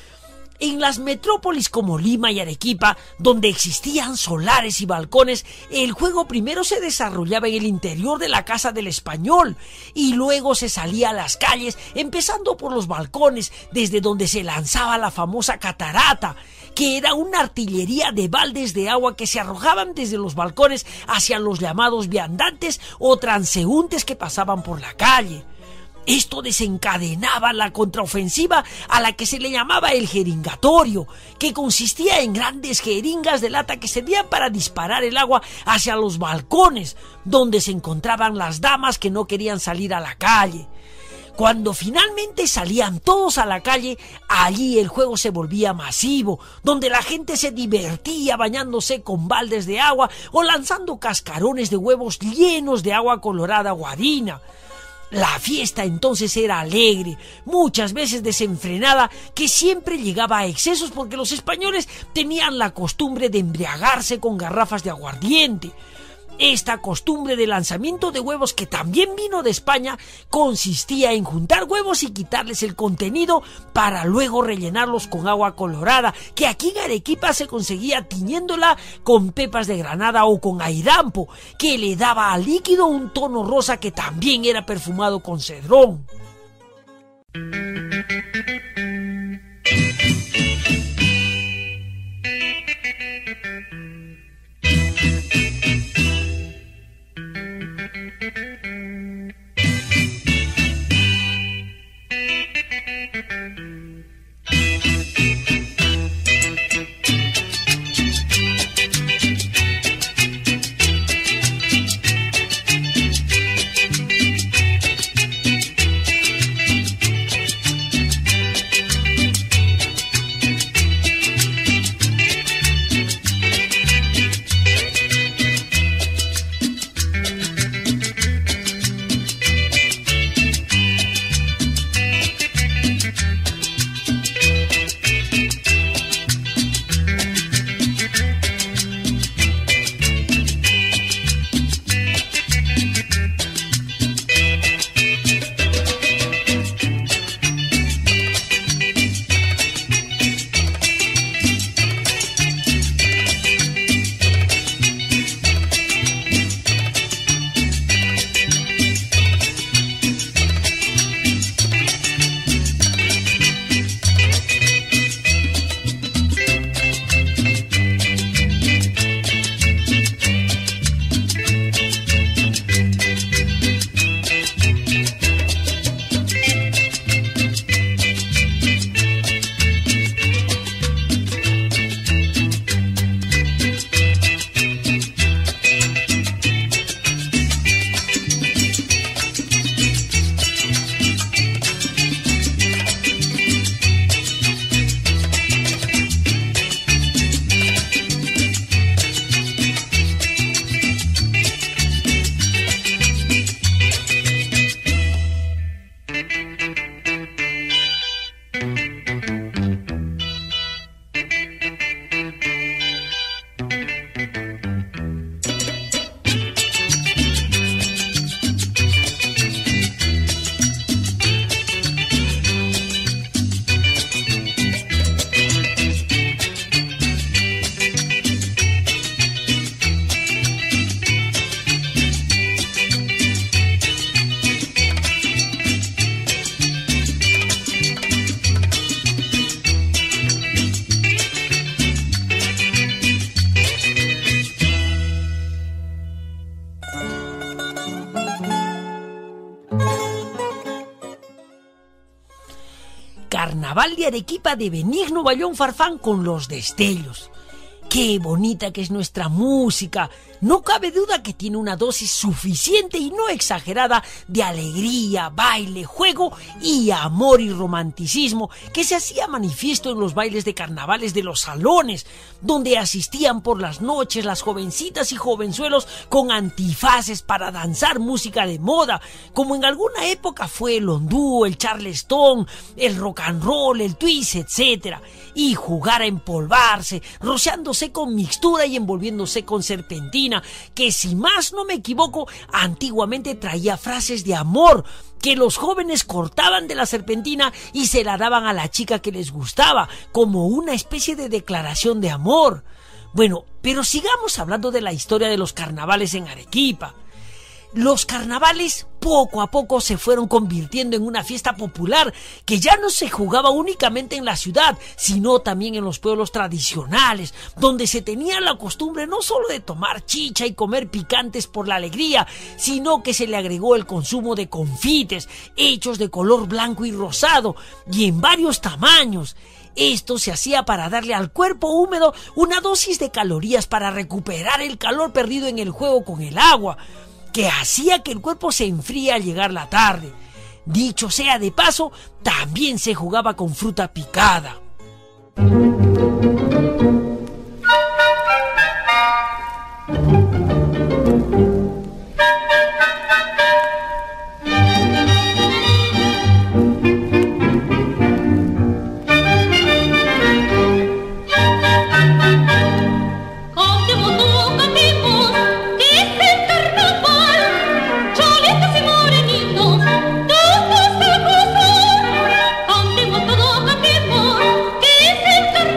En las metrópolis como Lima y Arequipa, donde existían solares y balcones, el juego primero se desarrollaba en el interior de la casa del español y luego se salía a las calles, empezando por los balcones, desde donde se lanzaba la famosa catarata, que era una artillería de baldes de agua que se arrojaban desde los balcones hacia los llamados viandantes o transeúntes que pasaban por la calle. Esto desencadenaba la contraofensiva a la que se le llamaba el jeringatorio, que consistía en grandes jeringas de lata que servían para disparar el agua hacia los balcones, donde se encontraban las damas que no querían salir a la calle. Cuando finalmente salían todos a la calle, allí el juego se volvía masivo, donde la gente se divertía bañándose con baldes de agua o lanzando cascarones de huevos llenos de agua colorada o harina. La fiesta entonces era alegre, muchas veces desenfrenada, que siempre llegaba a excesos porque los españoles tenían la costumbre de embriagarse con garrafas de aguardiente. Esta costumbre de lanzamiento de huevos, que también vino de España, consistía en juntar huevos y quitarles el contenido para luego rellenarlos con agua colorada, que aquí en Arequipa se conseguía tiñéndola con pepas de granada o con airampo, que le daba al líquido un tono rosa que también era perfumado con cedrón. Carnaval de Arequipa de Benigno Bayón Farfán con los destellos. Qué bonita que es nuestra música. No cabe duda que tiene una dosis suficiente y no exagerada de alegría, baile, juego y amor y romanticismo que se hacía manifiesto en los bailes de carnavales de los salones, donde asistían por las noches las jovencitas y jovenzuelos con antifaces para danzar música de moda, como en alguna época fue el hondú, el charleston, el rock and roll, el twist, etc. Y jugar a empolvarse, rociándose con mixtura y envolviéndose con serpentina, que si más no me equivoco, antiguamente traía frases de amor que los jóvenes cortaban de la serpentina y se la daban a la chica que les gustaba, como una especie de declaración de amor. Bueno, pero sigamos hablando de la historia de los carnavales en Arequipa. Los carnavales poco a poco se fueron convirtiendo en una fiesta popular que ya no se jugaba únicamente en la ciudad, sino también en los pueblos tradicionales, donde se tenía la costumbre no solo de tomar chicha y comer picantes por la alegría, sino que se le agregó el consumo de confites, hechos de color blanco y rosado, y en varios tamaños. Esto se hacía para darle al cuerpo húmedo una dosis de calorías para recuperar el calor perdido en el juego con el agua, que hacía que el cuerpo se enfríe al llegar la tarde. Dicho sea de paso, también se jugaba con fruta picada. Cantemos todo, cantemos, que es el carnaval.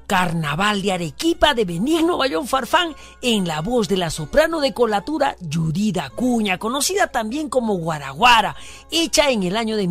Carnaval de Arequipa de Benigno Bayón Farfán, en la voz de la soprano de colatura Judith Acuña, conocida también como Guaraguara, hecha en el año de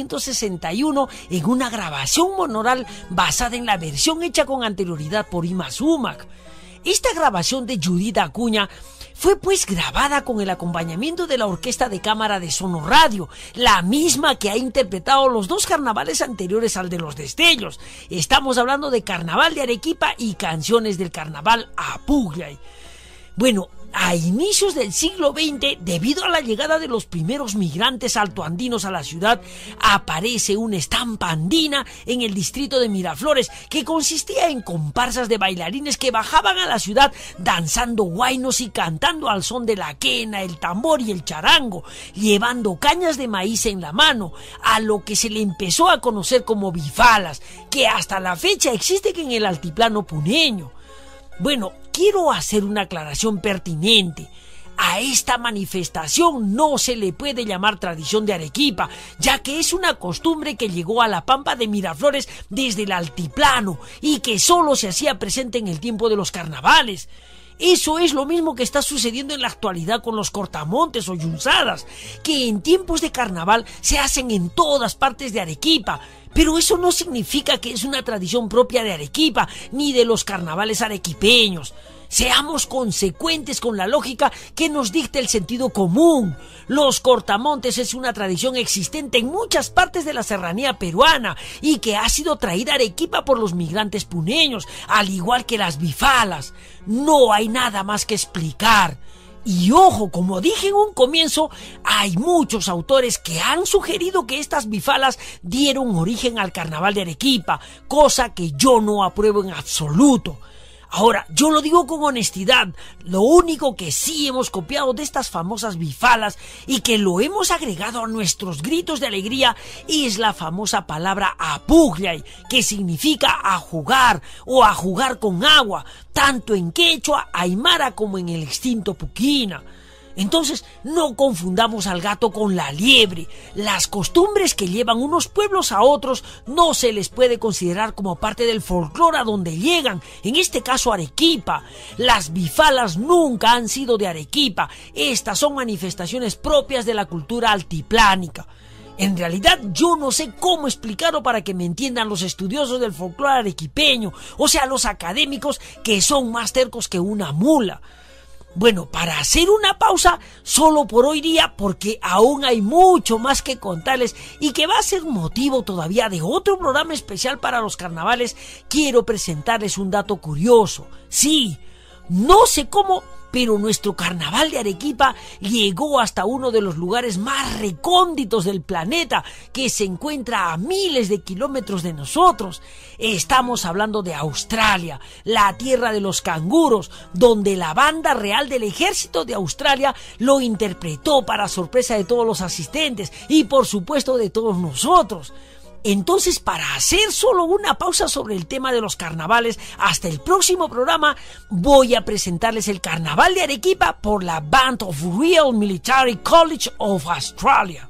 1961 en una grabación monaural basada en la versión hecha con anterioridad por Ima Sumac. Esta grabación de Judith Acuña fue pues grabada con el acompañamiento de la Orquesta de Cámara de Sonoradio, la misma que ha interpretado los dos carnavales anteriores al de los Destellos. Estamos hablando de Carnaval de Arequipa y Canciones del Carnaval Apuglay. Bueno, a inicios del siglo XX, debido a la llegada de los primeros migrantes altoandinos a la ciudad, aparece una estampa andina en el distrito de Miraflores que consistía en comparsas de bailarines que bajaban a la ciudad danzando huaynos y cantando al son de la quena, el tambor y el charango, llevando cañas de maíz en la mano, a lo que se le empezó a conocer como bifalas, que hasta la fecha existen en el altiplano puneño. Bueno, quiero hacer una aclaración pertinente. A esta manifestación no se le puede llamar tradición de Arequipa, ya que es una costumbre que llegó a la pampa de Miraflores desde el altiplano y que solo se hacía presente en el tiempo de los carnavales. Eso es lo mismo que está sucediendo en la actualidad con los cortamontes o yunzadas, que en tiempos de carnaval se hacen en todas partes de Arequipa. Pero eso no significa que es una tradición propia de Arequipa, ni de los carnavales arequipeños. Seamos consecuentes con la lógica que nos dicta el sentido común. Los cortamontes es una tradición existente en muchas partes de la serranía peruana y que ha sido traída a Arequipa por los migrantes puneños, al igual que las bifalas. No hay nada más que explicar. Y ojo, como dije en un comienzo, hay muchos autores que han sugerido que estas bifalas dieron origen al carnaval de Arequipa, cosa que yo no apruebo en absoluto. Ahora, yo lo digo con honestidad, lo único que sí hemos copiado de estas famosas bifalas y que lo hemos agregado a nuestros gritos de alegría es la famosa palabra apuglay, que significa a jugar o a jugar con agua, tanto en quechua, aymara como en el extinto puquina. Entonces, no confundamos al gato con la liebre. Las costumbres que llevan unos pueblos a otros no se les puede considerar como parte del folclore a donde llegan, en este caso Arequipa. Las bifalas nunca han sido de Arequipa. Estas son manifestaciones propias de la cultura altiplánica. En realidad yo no sé cómo explicarlo para que me entiendan los estudiosos del folclore arequipeño, o sea, los académicos que son más tercos que una mula. Bueno, para hacer una pausa solo por hoy día, porque aún hay mucho más que contarles y que va a ser motivo todavía de otro programa especial para los carnavales, quiero presentarles un dato curioso. Sí, no sé cómo, pero nuestro carnaval de Arequipa llegó hasta uno de los lugares más recónditos del planeta, que se encuentra a miles de kilómetros de nosotros. Estamos hablando de Australia, la tierra de los canguros, donde la banda real del ejército de Australia lo interpretó para sorpresa de todos los asistentes y por supuesto de todos nosotros. Entonces, para hacer solo una pausa sobre el tema de los carnavales, hasta el próximo programa voy a presentarles el Carnaval de Arequipa por la Band of Royal Military College of Australia.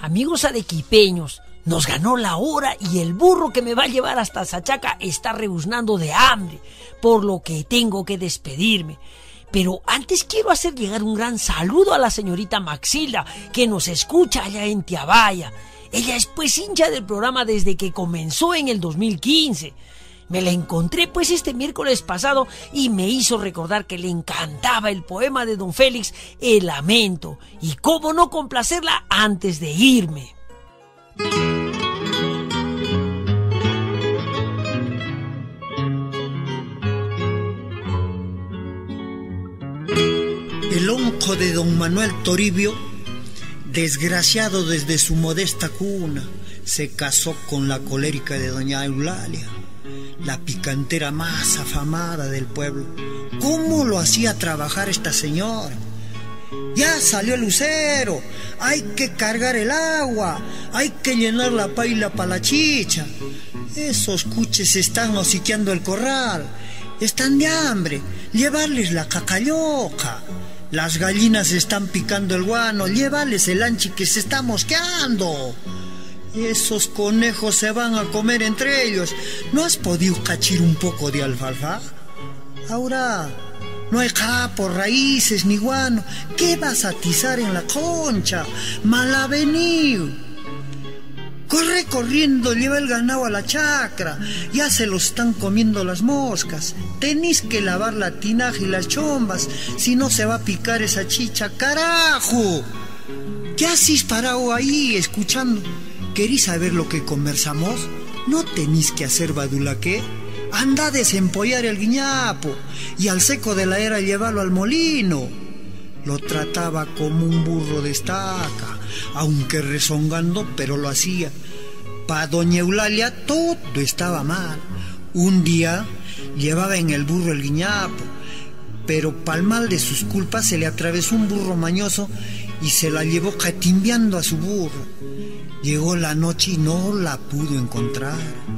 Amigos arequipeños, nos ganó la hora y el burro que me va a llevar hasta Sachaca está rebuznando de hambre, por lo que tengo que despedirme. Pero antes quiero hacer llegar un gran saludo a la señorita Maxilda, que nos escucha allá en Tiabaya. Ella es pues hincha del programa desde que comenzó en el 2015. Me la encontré pues este miércoles pasado y me hizo recordar que le encantaba el poema de don Félix, El Lamento, y cómo no complacerla antes de irme. El onco de don Manuel Toribio, desgraciado desde su modesta cuna, se casó con la colérica de doña Eulalia, la picantera más afamada del pueblo. ¿Cómo lo hacía trabajar esta señora? Ya salió el lucero, hay que cargar el agua, hay que llenar la paila para la chicha. Esos cuches están hociqueando el corral, están de hambre, llevarles la cacayoca. Las gallinas están picando el guano, llévales el anchi que se está mosqueando. Esos conejos se van a comer entre ellos. ¿No has podido cachir un poco de alfalfa? Ahora no hay capos, raíces ni guano. ¿Qué vas a atizar en la concha? Mal avenido. Corre corriendo, lleva el ganado a la chacra. Ya se lo están comiendo las moscas. Tenés que lavar la tinaja y las chombas, si no se va a picar esa chicha. ¡Carajo! ¿Qué haces parado ahí escuchando? ¿Querís saber lo que conversamos? ¿No tenés que hacer badulaqué? Anda a desempollar el guiñapo y al seco de la era llevarlo al molino. Lo trataba como un burro de estaca, aunque rezongando, pero lo hacía. Pa' doña Eulalia todo estaba mal. Un día llevaba en el burro el guiñapo, pero pa'l mal de sus culpas se le atravesó un burro mañoso y se la llevó catimbeando a su burro. Llegó la noche y no la pudo encontrar.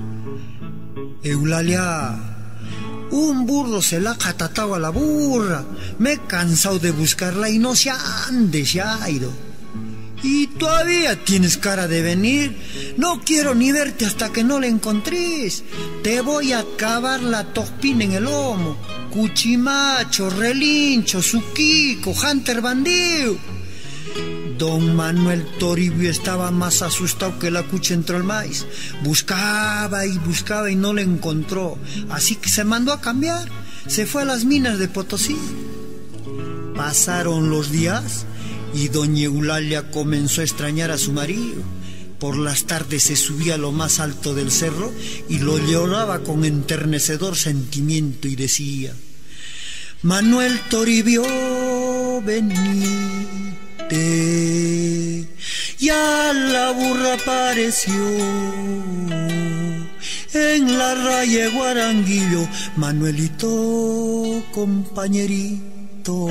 Eulalia, un burro se la ha catatado a la burra. Me he cansado de buscarla y no se ha ido. Y todavía tienes cara de venir. No quiero ni verte hasta que no la encontres. Te voy a clavar la tospina en el lomo. Cuchimacho, relincho, suquico, hunter bandido. Don Manuel Toribio estaba más asustado que la cucha entró al maíz. Buscaba y no la encontró. Así que se mandó a cambiar. Se fue a las minas de Potosí. Pasaron los días y doña Eulalia comenzó a extrañar a su marido. Por las tardes se subía a lo más alto del cerro y lo lloraba con enternecedor sentimiento y decía: Manuel Toribio, venite, ya la burra apareció en la raya de Guaranguillo. Manuelito, compañerito,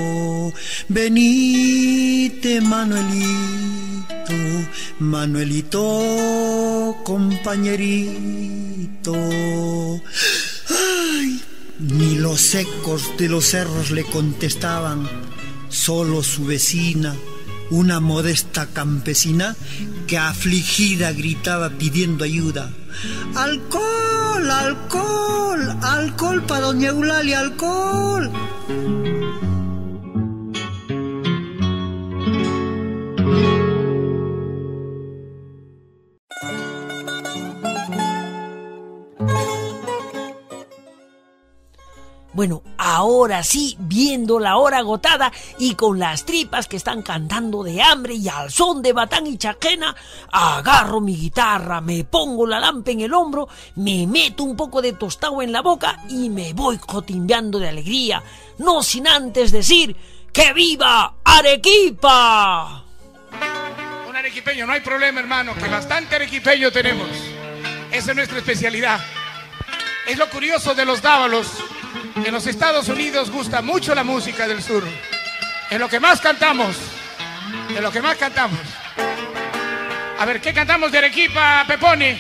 venite, Manuelito, Manuelito, compañerito. Ay, ni los ecos de los cerros le contestaban, solo su vecina, una modesta campesina que afligida gritaba pidiendo ayuda: ¡Alcohol, alcohol, alcohol para doña Eulalia, alcohol! Bueno, ahora sí, viendo la hora agotada y con las tripas que están cantando de hambre y al son de batán y chaquena, agarro mi guitarra, me pongo la lampa en el hombro, me meto un poco de tostado en la boca y me voy cotimbeando de alegría, no sin antes decir ¡que viva Arequipa! Un arequipeño, no hay problema, hermano, que bastante arequipeño tenemos. Esa es nuestra especialidad. Es lo curioso de los dávalos. En los Estados Unidos gusta mucho la música del sur. Es lo que más cantamos. Es lo que más cantamos. A ver, ¿qué cantamos de Arequipa, Pepone?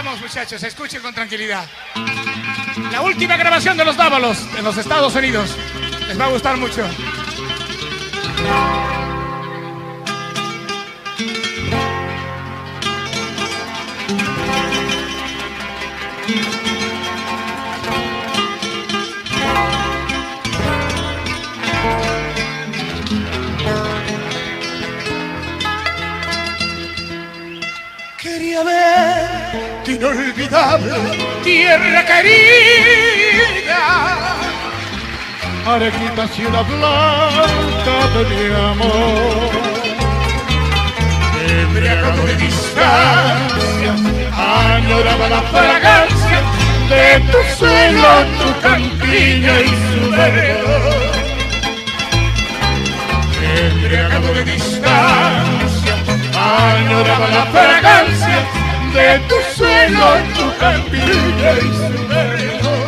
Vamos, muchachos, escuchen con tranquilidad. La última grabación de Los Dávalos en los Estados Unidos. Les va a gustar mucho. Quería ver tu inolvidable tierra querida, Arequita, ciudad blanca de mi amor, embriagado de distancia, añoraba la fragancia de tu suelo, tu campiña y su verdor. Embriagado de distancia, añoraba la fragancia de tu suelo, tu campiña y su verdor.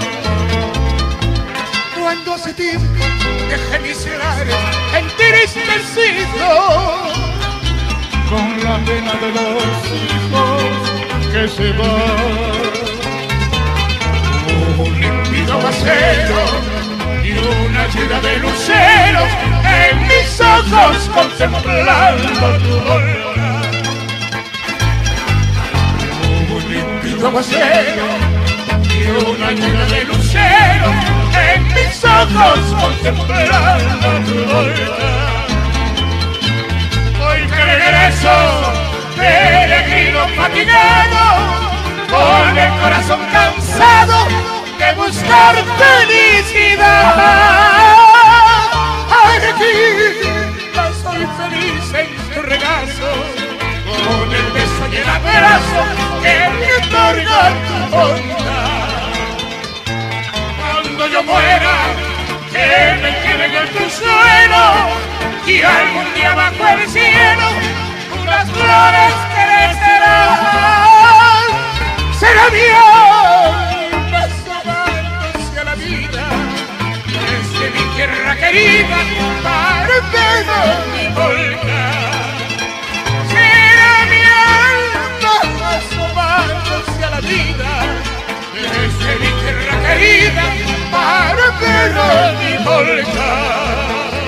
Cuando hace tiempo dejé mis lares entristecido, con la pena de los hijos que se van, un límpido aguacero y una lluvia de luceros en mis ojos contemplando tu volver. Un límpido aguacero y una lluvia de luceros en mis ojos contemplando tu volver. Hoy que regreso, peregrino fatigado, con el corazón cansado de buscar felicidad. Arequita, soy feliz en tu regazo, con el beso y el abrazo que me otorga tu bondad. Cuando yo muera, que me entierren en tu suelo, y algún día bajo el cielo unas flores crecerán. Será mi alma asomándose a la vida desde mi tierra querida para ver mi volcar. Será mi alma asomándose a la vida desde mi tierra querida para ver mi volcar.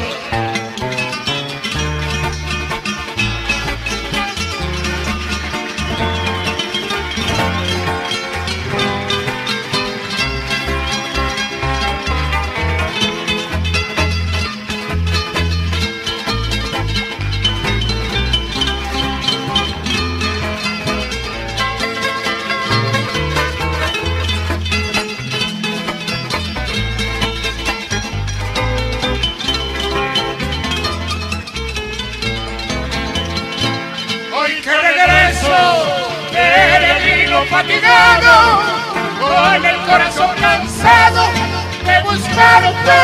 Fatigado, con el corazón cansado de buscar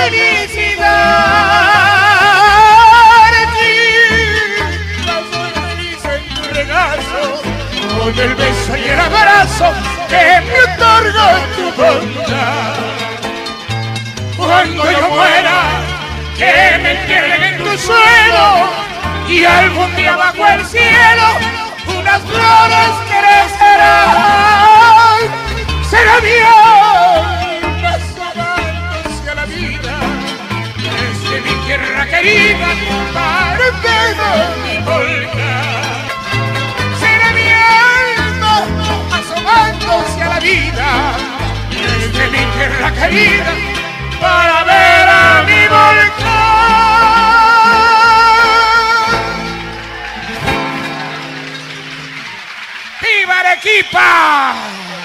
felicidad. Arequita, soy feliz en tu regazo, con el beso y el abrazo que me otorga tu bondad. Cuando yo muera, que me entierren en tu suelo, y algún día bajo el cielo unas flores crecerán. Será mi alma asomándose a la vida desde mi tierra querida para ver mi volcar. Será mi alma asomándose a la vida desde mi tierra querida para ver a mi volcar. ¡Viva Arequipa!